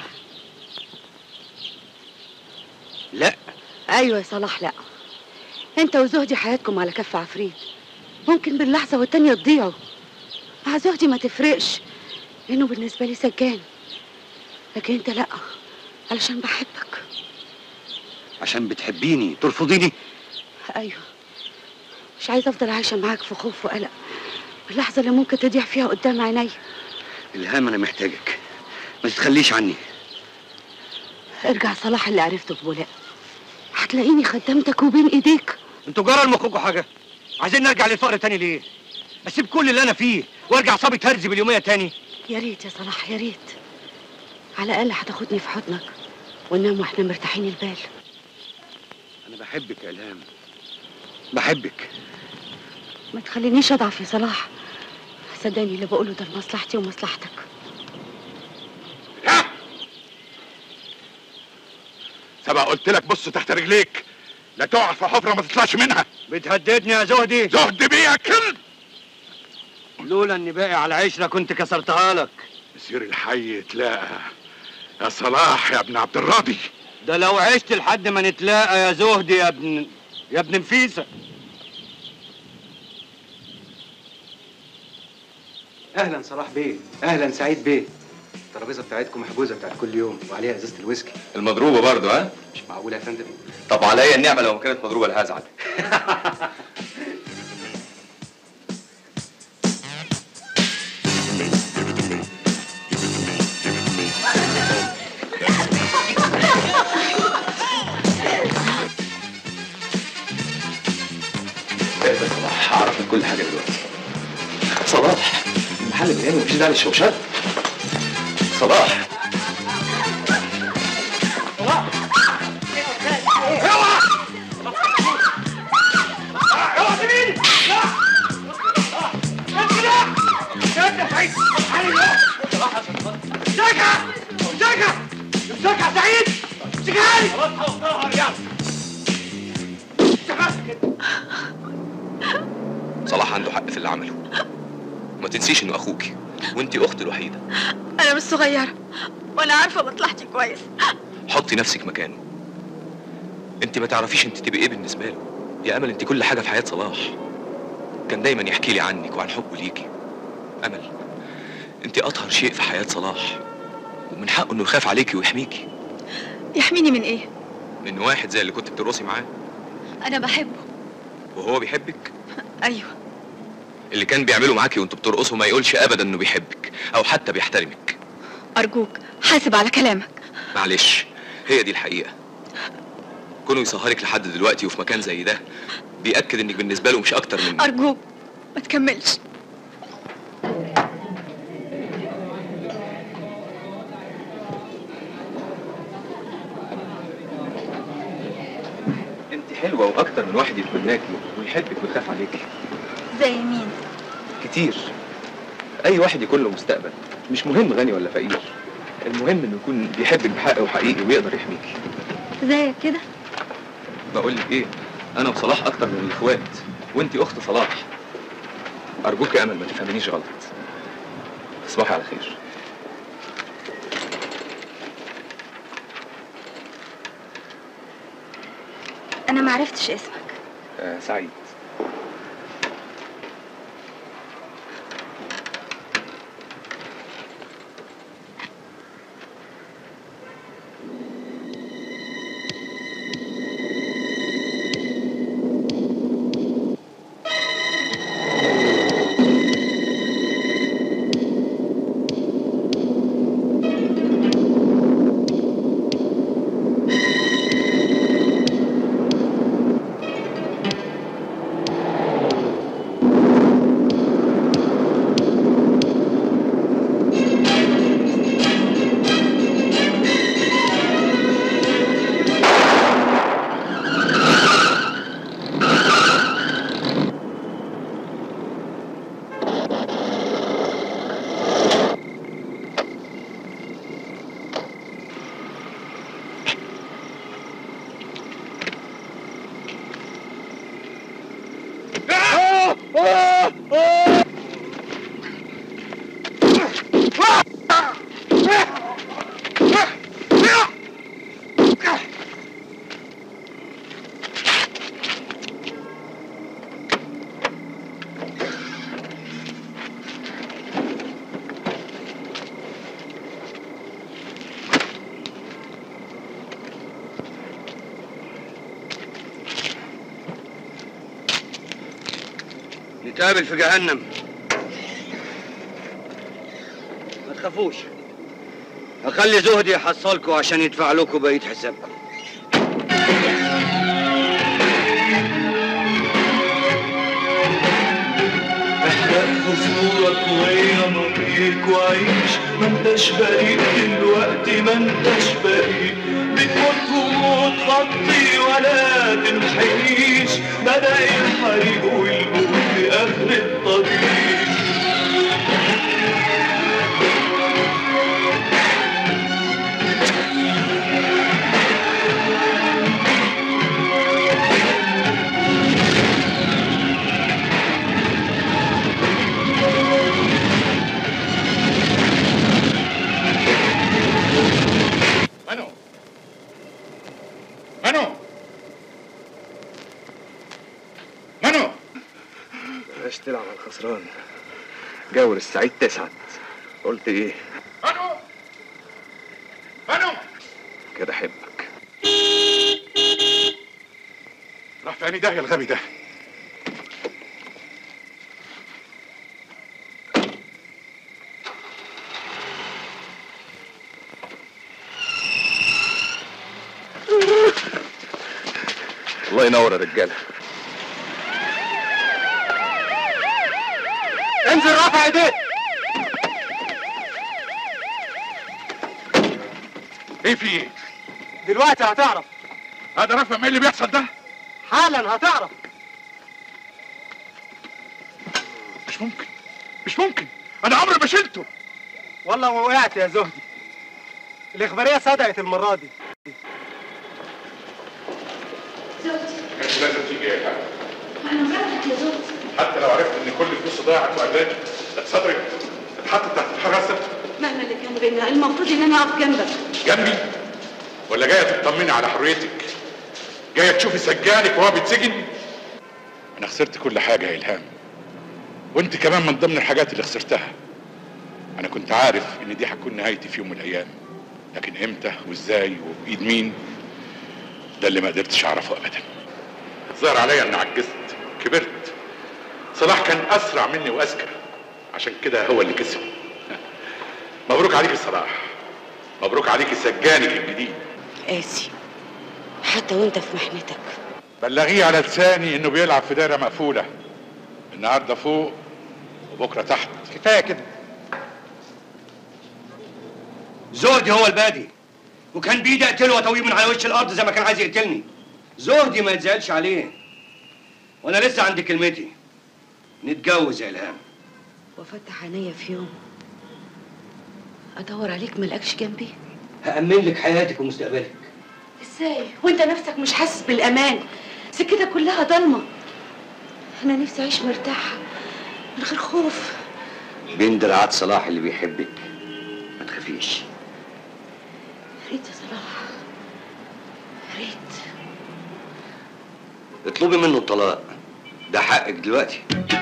لا؟ ايوه يا صلاح لا. انت وزهدي حياتكم على كف عفريت، ممكن باللحظة والتانية تضيعوا. مع زهدي ما تفرقش لانه بالنسبة لي سجان، لكن انت لا، علشان بحبك. عشان بتحبيني ترفضيني؟ ايوه، مش عايزه افضل عايشه معاك في خوف وقلق باللحظه اللي ممكن تضيع فيها قدام عيني. الهام انا محتاجك، ما تتخليش عني. ارجع صلاح اللي عرفته في بولاق، هتلاقيني خدمتك وبين ايديك. انتوا جرى لمخكوا حاجه؟ عايزين نرجع للفقر تاني ليه؟ اسيب كل اللي انا فيه وارجع صابي ترزي باليوميه تاني؟ يا ريت يا صلاح يا ريت، على الاقل هتاخدني في حضنك وننام واحنا مرتاحين البال. انا بحبك يا الهام، بحبك. ما تخلينيش اضعف يا صلاح، صدقني اللي بقوله ده لمصلحتي ومصلحتك. سبق قلت لك بص تحت رجليك، لا تقع في حفره ما تطلعش منها. بتهددني يا زهدي؟ زهد بيه يا كلب. لولا اني باقي على عشره كنت كسرتها لك. مسير الحي تلاقى يا صلاح يا ابن عبد الراضي. ده لو عشت لحد ما نتلاقى يا زهدي يا ابن نفيسه. اهلا صلاح بيه، اهلا سعيد بيه. الترابيزه بتاعتكم محجوزه بتاعت كل يوم وعليها ازازه الويسكي. المضروبه برضه ها؟ مش معقول يا فندم. طب عليا النعمه لو كانت مضروبه لا هزعل. صلاح هعرف من كل حاجه دلوقتي. صلاح المحل بتاعي مفيش داعي للشوشره. صلاح اوعى اوعى سيبيني. لا انت يا سعيد امسكها يا سعيد، امسكها لي. خلاص هوصلها يلا. صلاح عنده حق في اللي عمله، ما تنسيش انه اخوكي وانتي اختي الوحيده. انا مش صغيره وانا عارفه مصلحتي كويس. حطي نفسك مكانه. انت ما تعرفيش انت تبقي ايه بالنسبه له. يا امل انت كل حاجه في حياه صلاح. كان دايما يحكي لي عنك وعن حبه ليكي. امل انت اطهر شيء في حياه صلاح، ومن حقه انه يخاف عليكي ويحميكي. يحميني من ايه؟ من واحد زي اللي كنت بترقصي معاه. انا بحبه. وهو بيحبك؟ ايوه. اللي كان بيعمله معاكي وانتوا بترقصوا ما يقولش ابدا انه بيحبك او حتى بيحترمك. ارجوك حاسب على كلامك. معلش، هي دي الحقيقه. كونه يسهرك لحد دلوقتي وفي مكان زي ده بيأكد انك بالنسبه له مش اكتر مني. ارجوك ما تكملش. انت حلوه واكتر من واحد يتمناكي ويحبك ويخاف عليكي. زي مين؟ كتير. اي واحد يكون له مستقبل، مش مهم غني ولا فقير، المهم انه يكون بيحبك بحق وحقيقي ويقدر يحميكي. زيك كده؟ بقول لك ايه، انا وصلاح اكتر من الاخوات، وانتي اخت صلاح. ارجوك يا امل ما تفهمنيش غلط. تصبحي على خير. انا ما عرفتش اسمك. سعيد. نتقابل في جهنم. ما تخافوش، هخلي زهدي يحصلكوا عشان يدفع لكم بقية حسابكم. احرق خصورك وهي مضيق وعيش، ما انتش بريء دلوقتي، ما انتش بريء، بتموت وموت خطي ولا تنحنيش، بدأ الحريق والموت في آخر الطريق. بلاش تلعب على الخسران، جاور السعيد تسعد. قلت ايه؟ منو كده احبك. راح في عيني داهية الغبي ده. الله ينور يا رجاله. انزل رافع ايديك. ايه في ايه؟ دلوقتي هتعرف. هقدر افهم ايه اللي بيحصل ده؟ حالا هتعرف. مش ممكن، مش ممكن، انا عمري ما شلته. والله ما وقعت يا زهدي، الاخباريه صدقت المره دي. مش لازم تيجي يا حاج. انا غلطت يا زهدي. حتى لو عرفت ان كل فلوسي ضاعت وقلقت، صدرك اتحط تحت الحراسه. مهما اللي كان بينا المفروض ان انا اقف جنبك. جنبي؟ ولا جايه تطمني على حريتك؟ جايه تشوفي سجانك وهو بيتسجن؟ انا خسرت كل حاجه يا الهام، وانت كمان من ضمن الحاجات اللي خسرتها. انا كنت عارف ان دي هتكون نهايتي في يوم من الايام، لكن امتى وازاي وبايد مين ده اللي ما قدرتش اعرفه ابدا. ظهر عليا اني عجزت، كبرت. صلاح كان اسرع مني واذكى، عشان كده هو اللي كسب. مبروك عليك صلاح، مبروك عليك سجانك الجديد. قاسي حتى وانت في محنتك. بلغيه على لساني انه بيلعب في دايره مقفوله، النهارده فوق وبكره تحت. كفايه كده. زهدي هو البادي، وكان بيدي اقتله واتويه من على وش الارض زي ما كان عايز يقتلني. زهدي ما يتزعلش عليه، وانا لسه عندي كلمتي. نتجوز يا الهام. وافتح عينيا في يوم ادور عليك ملقكش جنبي. هأمن لك حياتك ومستقبلك. ازاي وانت نفسك مش حاسس بالامان؟ سكتك كلها ضلمه. انا نفسي اعيش مرتاحه من غير خوف. بين دراعات صلاح اللي بيحبك، ما تخافيش. ريت يا صلاح، ريت. اطلبي منه الطلاق، ده حقك دلوقتي.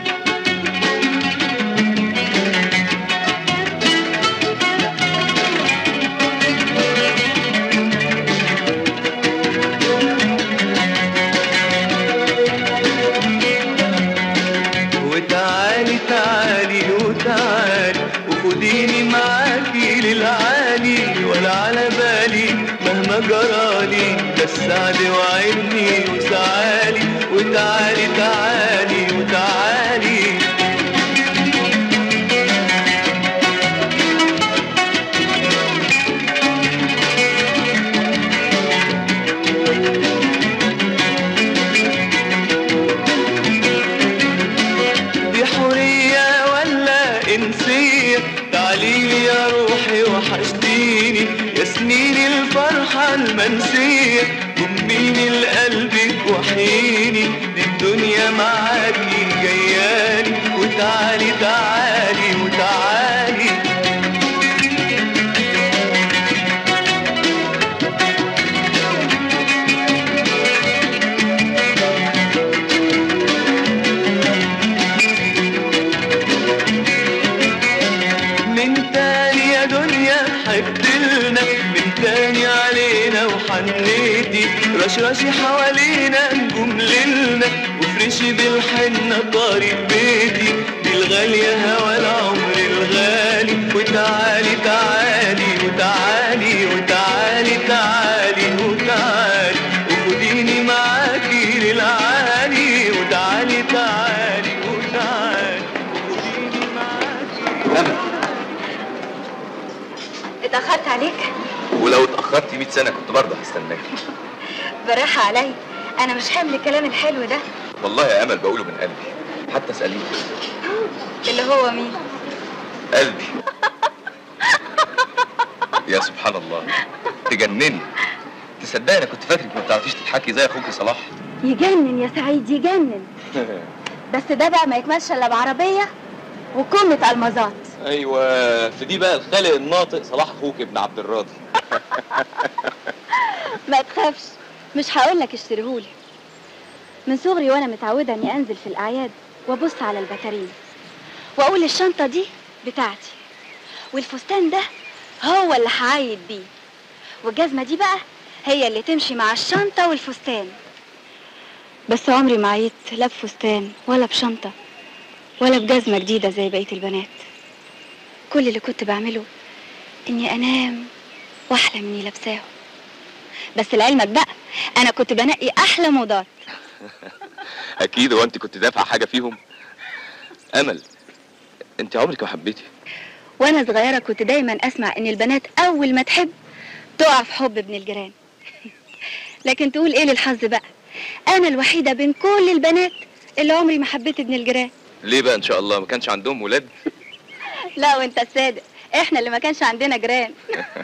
وتعالي تعالي وتعالي وخديني معاكي للعالي، ولا على بالي مهما جرالي ده السعد وعدني وسعالي. وتعالي تعالي وتعالي دي حرية ولا إنسية؟ تعاليلي يا روحي وحشتيني يا سنين الفرحة المنسية، ضميني لقلبك وحيني دي الدنيا معاكي جيالي. وتعالي تعالي وتعالي من تاني يا دنيا حبتلنا، من تاني علينا وحنيتي رشرشي حوالينا نجوم ليلنا، وفرشي بالحنة طريق بيتي دي الغالية هوا العمر الغالي. وتعالي تعالي وتعالي وتعالي تعالي وتعالي وخديني معاكي للعالي. وتعالي تعالي وتعالي وخديني معاكي. اتأخرت عليك؟ ولو اتأخرتي 100 سنة كنت برضه هستناكي. براحة علي، أنا مش حامل الكلام الحلو ده. والله يا أمل بقوله من قلبي، حتى اسأليه. اللي هو مين؟ قلبي. يا سبحان الله، تجنني. تصدقني أنا كنت فاكرك ما بتعرفيش تضحكي زي أخوكي صلاح. يجنن يا سعيد يجنن. بس ده بقى ما يكملش إلا بعربية وكمة ألمازات. أيوه، في دي بقى الخالق الناطق صلاح أخوك ابن عبد الراضي. ما تخافش، مش هقولك اشتريهولي. من صغري وانا متعودة اني انزل في الاعياد وابص على البكارين واقول الشنطة دي بتاعتي، والفستان ده هو اللي هعيد بيه، والجزمة دي بقى هي اللي تمشي مع الشنطة والفستان. بس عمري ما عيدت لا بفستان ولا بشنطة ولا بجزمة جديدة زي بقية البنات. كل اللي كنت بعمله اني انام واحلم اني لابساهم. بس لعلمك بقى انا كنت بنقي احلى موضات. أكيد. هو أنت كنت دافعة حاجة فيهم؟ أمل، أنت عمرك ما حبيتي. وانا صغيرة كنت دايما اسمع ان البنات اول ما تحب تقع في حب ابن الجيران. لكن تقول ايه للحظ بقى، انا الوحيدة بين كل البنات اللي عمري ما حبيت ابن الجيران. ليه بقى إن شاء الله؟ ما كانش عندهم ولاد؟ لا وانت الصادق، احنا اللي ما كانش عندنا جيران.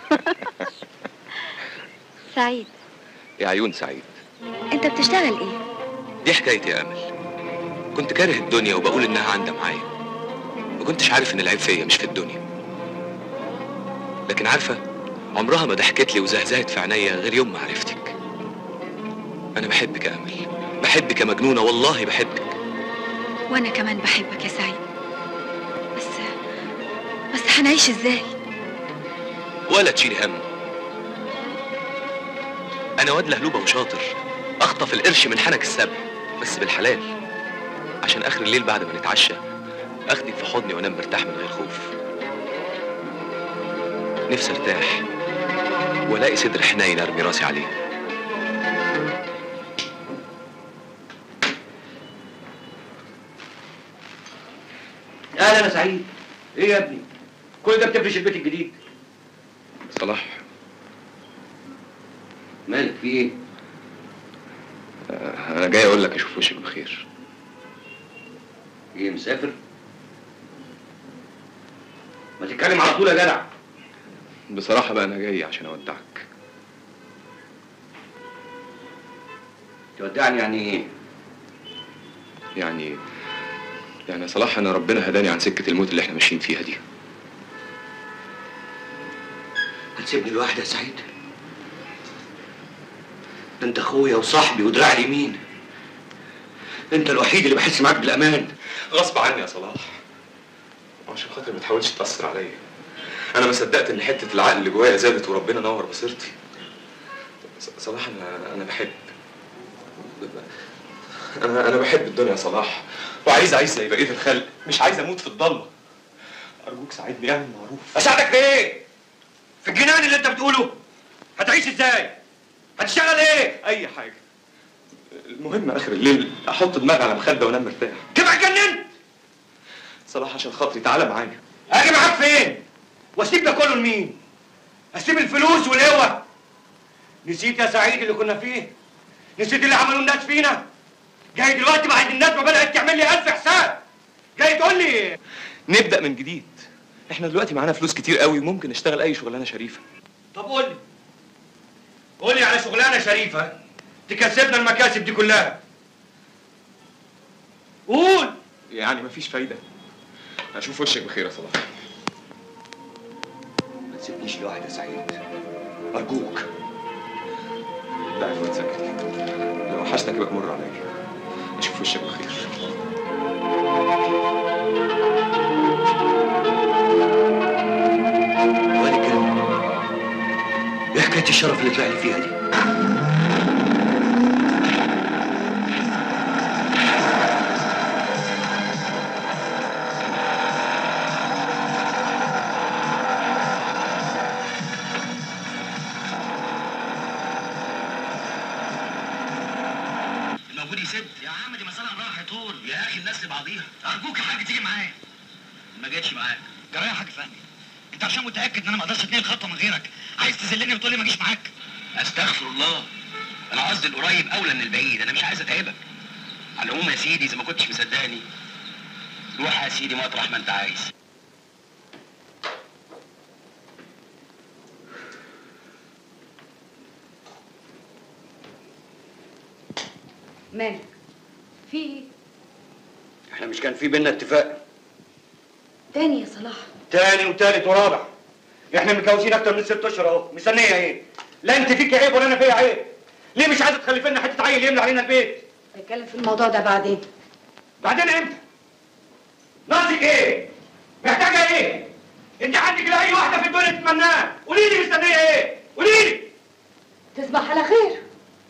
سعيد. يا عيون سعيد. انت بتشتغل ايه؟ دي حكايتي يا أمل. كنت كاره الدنيا وبقول إنها عندها معايا. ما كنتش عارف إن العيب فيا مش في الدنيا. لكن عارفة، عمرها ما ضحكت لي وزهزهت في عينيا غير يوم ما عرفتك. أنا بحبك يا أمل، بحبك يا مجنونة، والله بحبك. وانا كمان بحبك يا سعيد. بس هنعيش ازاي؟ ولا تشيلي هم. أنا واد لهلوبة وشاطر، أخطف القرش من حنك السبع بس بالحلال، عشان آخر الليل بعد ما نتعشى أخدك في حضني وأنام مرتاح من غير خوف. نفسي ارتاح والاقي صدر حنين ارمي راسي عليه. اهلا يا سعيد. ايه يا ابني؟ كل ده بتفرش البيت الجديد؟ صلاح، مالك في ايه؟ انا جاي اقول لك اشوف وشك بخير. ايه مسافر؟ ما تتكلم على طول يا جدع. بصراحة بقى انا جاي عشان اودعك. تودعني يعني ايه؟ يعني يا صلاح انا ربنا هداني عن سكة الموت اللي احنا ماشيين فيها دي. هتسيبني لوحدي يا سعيد؟ ده انت اخويا وصاحبي ودراع اليمين. انت الوحيد اللي بحس معاك بالامان. غصب عني يا صلاح، عشان خاطر ما تحاولش تأثر عليا. أنا ما صدقت إن حتة العقل اللي جوايا زادت وربنا نور بصيرتي. صلاح أنا بحب. أنا بحب الدنيا يا صلاح، وعايز أعيش زي بقية الخلق، مش عايز أموت في الضلمة. أرجوك ساعدني، اعمل معروف. اساعدك في ايه؟ في الجنان اللي انت بتقوله؟ هتعيش ازاي؟ هتشتغل ايه؟ أي حاجة، المهم آخر الليل أحط دماغي على مخدة وأنام مرتاح. تبقى اتجننت؟ صلاح عشان خاطري تعالى معايا. اجي معاك فين؟ واسيب ده كله لمين؟ اسيب الفلوس والقوة؟ نسيت يا سعيد اللي كنا فيه؟ نسيت اللي عملوه الناس فينا؟ جاي دلوقتي بعد الناس ما بدأت تعمل لي 1000 حساب، جاي تقول لي نبدأ من جديد. احنا دلوقتي معانا فلوس كتير قوي وممكن نشتغل أي شغلانة شريفة. طب قول لي على شغلانة شريفة تكسبنا المكاسب دي كلها. قول. يعني مفيش فايدة. هشوف وشك بخير يا صلاح. ما تسيبنيش لوحدي يا سعيد، أرجوك. لا يا فؤاد ساكت، لو وحشتك يبقى مر عليا. اشوف وشك بخير. وادي الكلام. ايه حكاية الشرف اللي طلع لي فيها دي؟ الموجود يسد يا عم، دي مسألة راح طول يا اخي، الناس لبعضيها. ارجوك يا حاج تيجي معايا. ما جاتش معاك جرايه يا حاج فهمي. انت عشان متاكد ان انا ما اقدرش اتنقل خطوه من غيرك عايز تذلني وتقول لي ما اجيش معاك؟ استغفر الله، انا قصدي القريب اولى من البعيد، انا مش عايز اتعبك. على العموم يا سيدي اذا ما كنتش مصدقني روح يا سيدي مطرح ما انت عايز. مالك؟ في ايه؟ احنا مش كان في بينا اتفاق؟ تاني يا صلاح؟ تاني وتالت ورابع. احنا متجوزين اكتر من 6 اشهر اهو، مستنيه ايه؟ لا انت فيك عيب ولا انا فيا عيب. ليه مش عايزه تخلفي لنا حته عيل يملى علينا البيت؟ نتكلم في الموضوع ده بعدين. بعدين امتى؟ ناقصك ايه؟ محتاجه ايه؟ انت عندك لاي واحده في الدنيا تتمناها، قولي لي مستنيه ايه؟ قولي لي. تصبح على خير.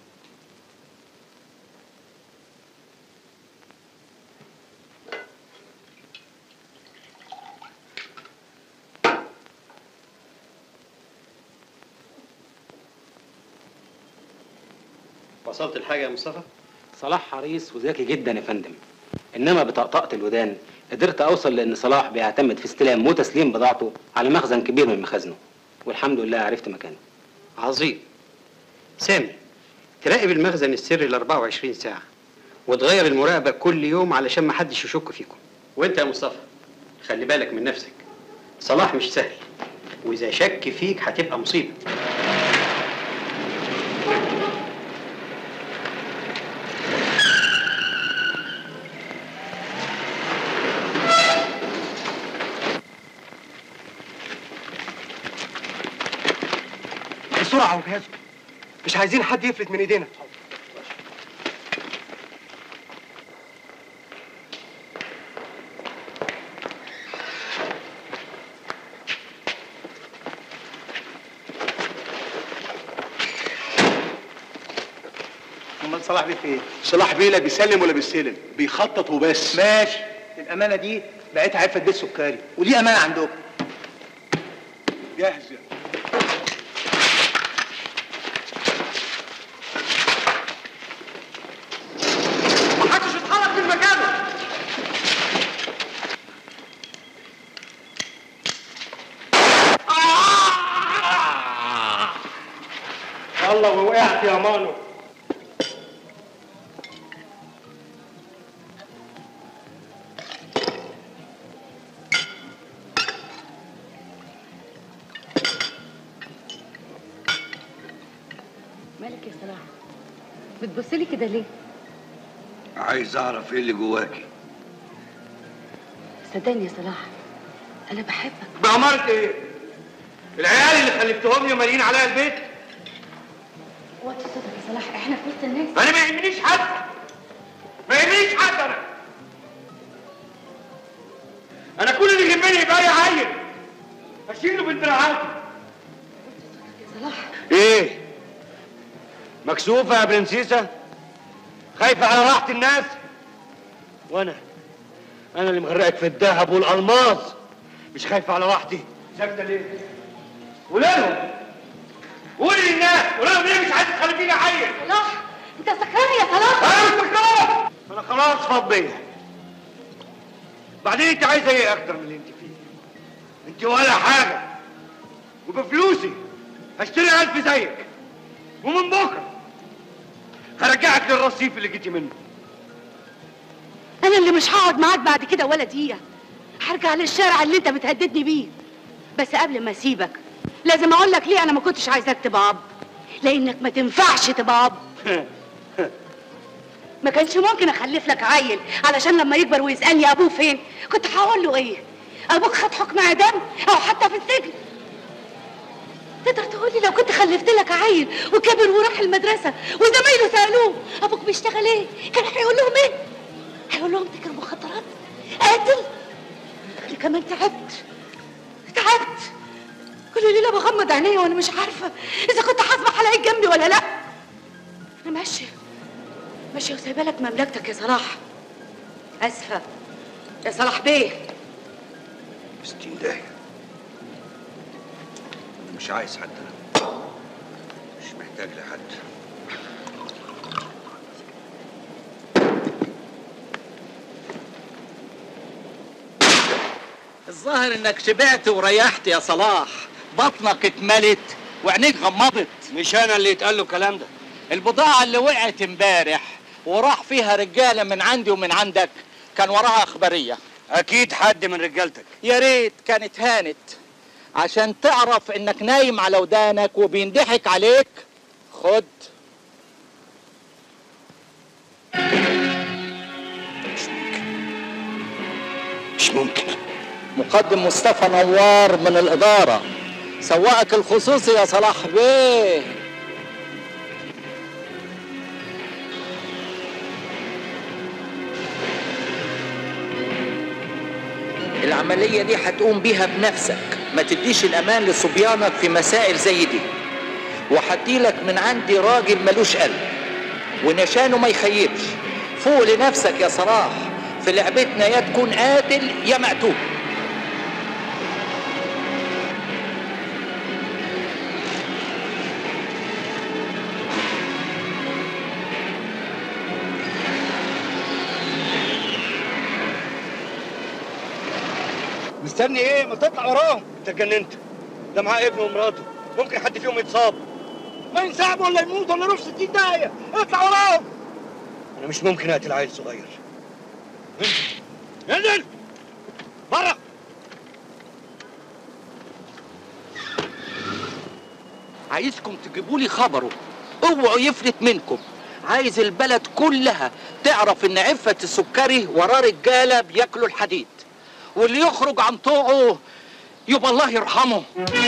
وصلت الحاجة يا مصطفى؟ صلاح حريص وذكي جدا يا فندم، انما بطقطقة الودان قدرت اوصل لان صلاح بيعتمد في استلام وتسليم بضاعته على مخزن كبير من مخازنه، والحمد لله عرفت مكانه. عظيم. سامي، تراقب المخزن السري ال 24 ساعة وتغير المراقبة كل يوم علشان ما حدش يشك فيكم. وانت يا مصطفى خلي بالك من نفسك، صلاح مش سهل، واذا شك فيك هتبقى مصيبة. بسرعة وجهزوا، مش عايزين حد يفلت من ايدينا. امال صلاح بيه فين؟ صلاح بيه لا بيسلم ولا بيستلم، بيخطط وبس. ماشي، الامانة دي بقيتها عفة بيت سكري، ودي امانة عندكم. جاهز يا محدش يتحرك من مكانه. يلا ووقعت يا مانو. مالك يا صلاح؟ بتبصلي كده ليه؟ عايز اعرف ايه اللي جواكي. صدقني يا صلاح انا بحبك. بأمارة ايه؟ العيال اللي خلفتهم لي مالين عليا البيت؟ وطي صوتك يا صلاح، احنا في وسط الناس. انا ما يهمنيش حد. ما يهمنيش حد. انا كل اللي يهمني يبقى لي عيل اشيله بالدراعات. ايه؟ مكسوفة يا برنسيسة؟ خايفة على راحة الناس؟ وانا اللي مغرقك في الذهب والالماس، مش خايفة على راحتي؟ ساكتة ليه؟ قولي قولي للناس، قولي لهم ليه مش عايز تخليني عيل؟ صلاح انت سكران يا صلاح. انا سكران. انا خلاص فاض بيا. بعدين انت عايزة ايه اكتر من اللي انت فيه؟ انت ولا حاجة، وبفلوسي هشتري 1000 زيك، ومن بكره هرجعك للرصيف اللي جيتي منه. انا اللي مش هقعد معاك بعد كده ولا دقيقه، هرجع للشارع اللي انت بتهددني بيه. بس قبل ما اسيبك لازم اقول لك ليه انا ما كنتش عايزاك تبقى اب، لانك ما تنفعش تبقى اب. ما كانش ممكن اخلف لك عيل علشان لما يكبر ويسالني ابوه فين كنت هقول له ايه؟ ابوك خد حكم اعدام او حتى في السجن. تقدر تقول لي لو كنت خلفت لك عيل وكبر وراح المدرسه وزمايله سالوه ابوك بيشتغل ايه؟ كان هيقول لهم ايه؟ هيقول لهم تاجر مخدرات؟ قاتل؟ انا كمان تعبت. كل ليله بغمض عينيا وانا مش عارفه اذا كنت هصبح الاقيك جنبي ولا لا. انا ماشيه وسايبه لك مملكتك يا صلاح. اسفه يا صلاح بيه. 60 داهية. أنا مش عايز حد، مش محتاج لحد. الظاهر انك شبعت وريحت يا صلاح، بطنك اتملت وعينيك غمضت. مش انا اللي يتقال له الكلام ده. البضاعة اللي وقعت امبارح وراح فيها رجالة من عندي ومن عندك كان وراها اخبارية. اكيد حد من رجالتك. يا ريت كانت هانت عشان تعرف انك نايم على ودانك وبيندحك عليك. خد. مش ممكن. مقدم مصطفى نوار من الإدارة، سواقك الخصوصي يا صلاح بيه. العملية دي هتقوم بيها بنفسك، ما تديش الأمان لصبيانك في مسائل زي دي، وهديلك من عندي راجل ملوش قلب ونشانه ما يخيبش. فوق لنفسك يا صلاح، في لعبتنا يا تكون قاتل يا مقتول. مستني ايه؟ ما تطلع وراهم. انت اتجننت؟ ده معاه ابنه ومراته، ممكن حد فيهم يتصاب. ما ينسحب ولا يموت ولا يروح 60 داهية. اطلع وراهم. انا مش ممكن اقتل عيل صغير. انزل بره. عايزكم تجيبوا لي خبره، اوعوا يفلت منكم. عايز البلد كلها تعرف ان عفة السكري وراه رجاله بياكلوا الحديد، واللي يخرج عن طوعه يبقى الله يرحمه.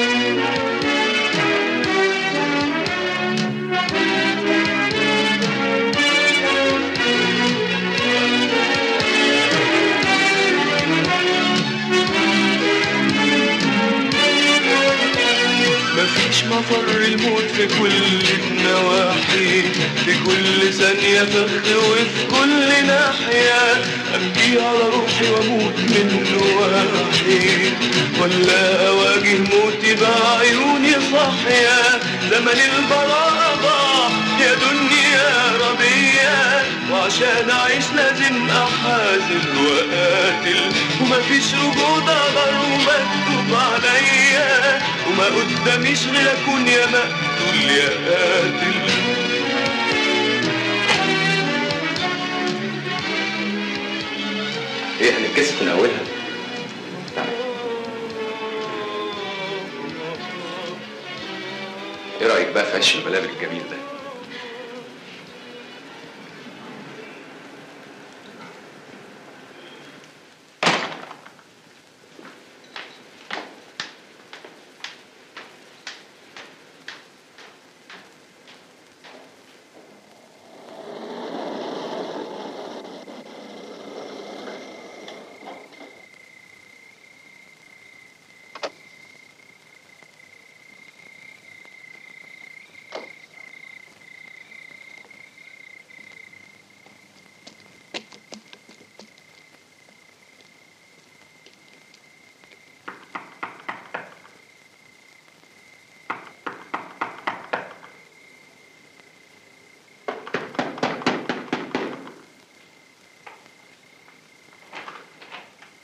مفيش مفر الموت في كل النواحي، في كل ثانية فخ وفي كل ناحية. أبكي على روحي وأموت منه وحيد، ولا أواجه موتي بعيوني صاحية. زمن البراءة ضاع يا دنيا ربيع، وعشان أعيش لازم أحاسب وقاتل. ومفيش وجود أقدر ومكتوب عليا، وما قداميش غير أكون يا مقتول يا قاتل. ايه هنتكسف من اولها؟ ايه رايك بقى في عش البلابل الجميل ده؟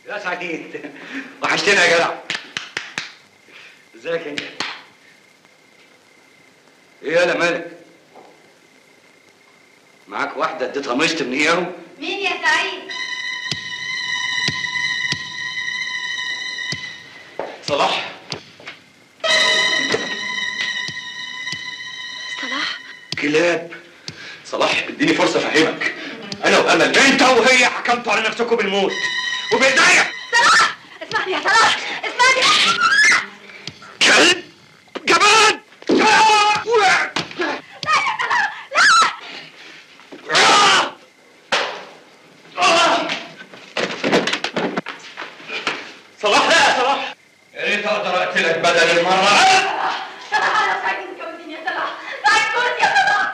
يا سعيد وحشتنا يا جدع. ازيك انت؟ ايه يالا مالك؟ معاك واحدة اديتها مشط من اياهم؟ مين يا سعيد؟ صلاح. صلاح؟ كلاب. صلاح اديني فرصة افهمك. انا وامل انت وهي حكمتوا على نفسكم بالموت وبايديا. صلاح اسمعني يا صلاح اسمعني. كلب جبان. صلاح لا يا صلاح. يا ريت اقدر اقتلك بدل المرة. صلاح انا سعيد متجوزين يا صلاح. سعيد جوز يا صلاح.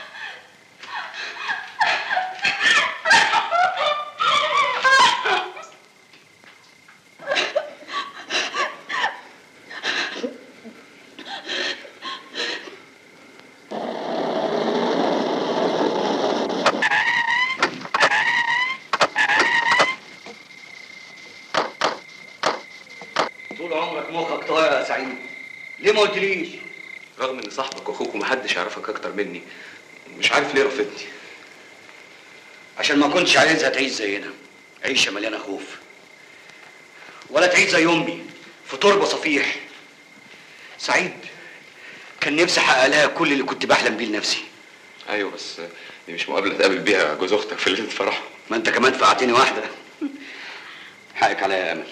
طول عمرك مخك طاير يا سعيد. ليه ما قلتليش؟ رغم ان صاحبك واخوك ومحدش يعرفك اكتر مني، مش عارف ليه رفضتني. عشان ما كنتش عايزها تعيش زينا، عيشه مليانه خوف. ولا تعيش زي امي في تربه صفيح. سعيد كان نفسي احقق لها كل اللي كنت بحلم بيه لنفسي. ايوه بس دي مش مقابله تقابل بيها جوز اختك في ليله فرحه. ما انت كمان فقعتني واحده. حقك عليا يا امل.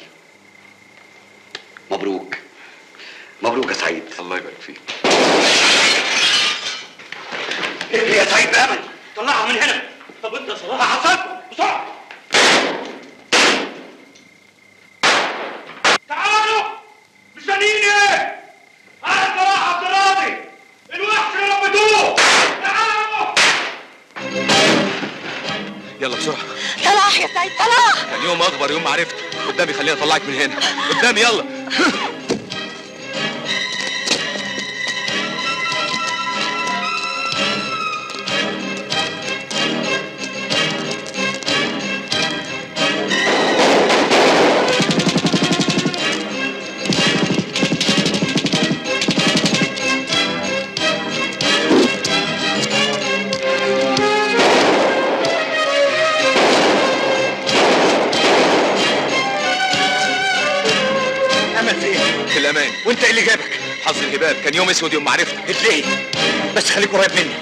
مبروك. مبروك يا سعيد. الله يبارك فيك. ايه يا سعيد بامل؟ طلعها من هنا. طب انت يا صلاح هحصلكم بسرعه. تعالوا مستنيين ايه؟ انا صلاح عبد الراضي الوحش اللي ربيتوه. تعالوا يلا بسرعه. صلاح يا سعيد صلاح. كان يوم اخبر يوم ما عرفت. قدامي خليني اطلعك من هنا. قدامي يلا. في الامان. وانت ايه اللي جابك؟ حظ الهباب كان يوم اسود يوم ما عرفتك. اتلاقي بس خليك قريب مني.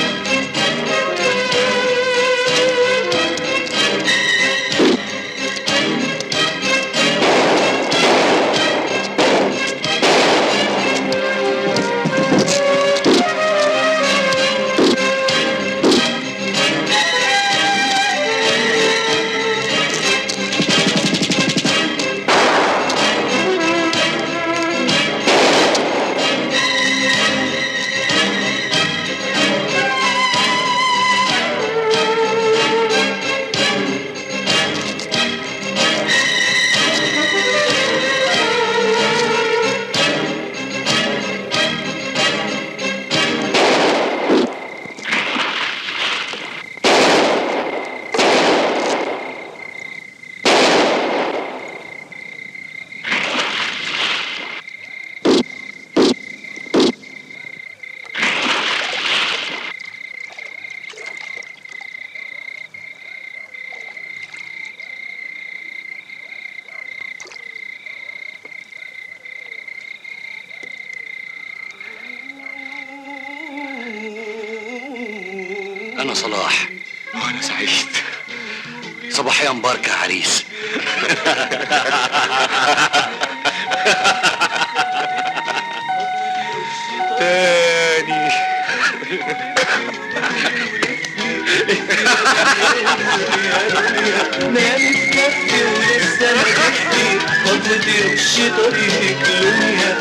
أنا صلاح. وأنا سعيد. صباحية مباركة يا عريس. تاني. نامت نفسي ولسه نفسي خطوتي وش طريقك لونيا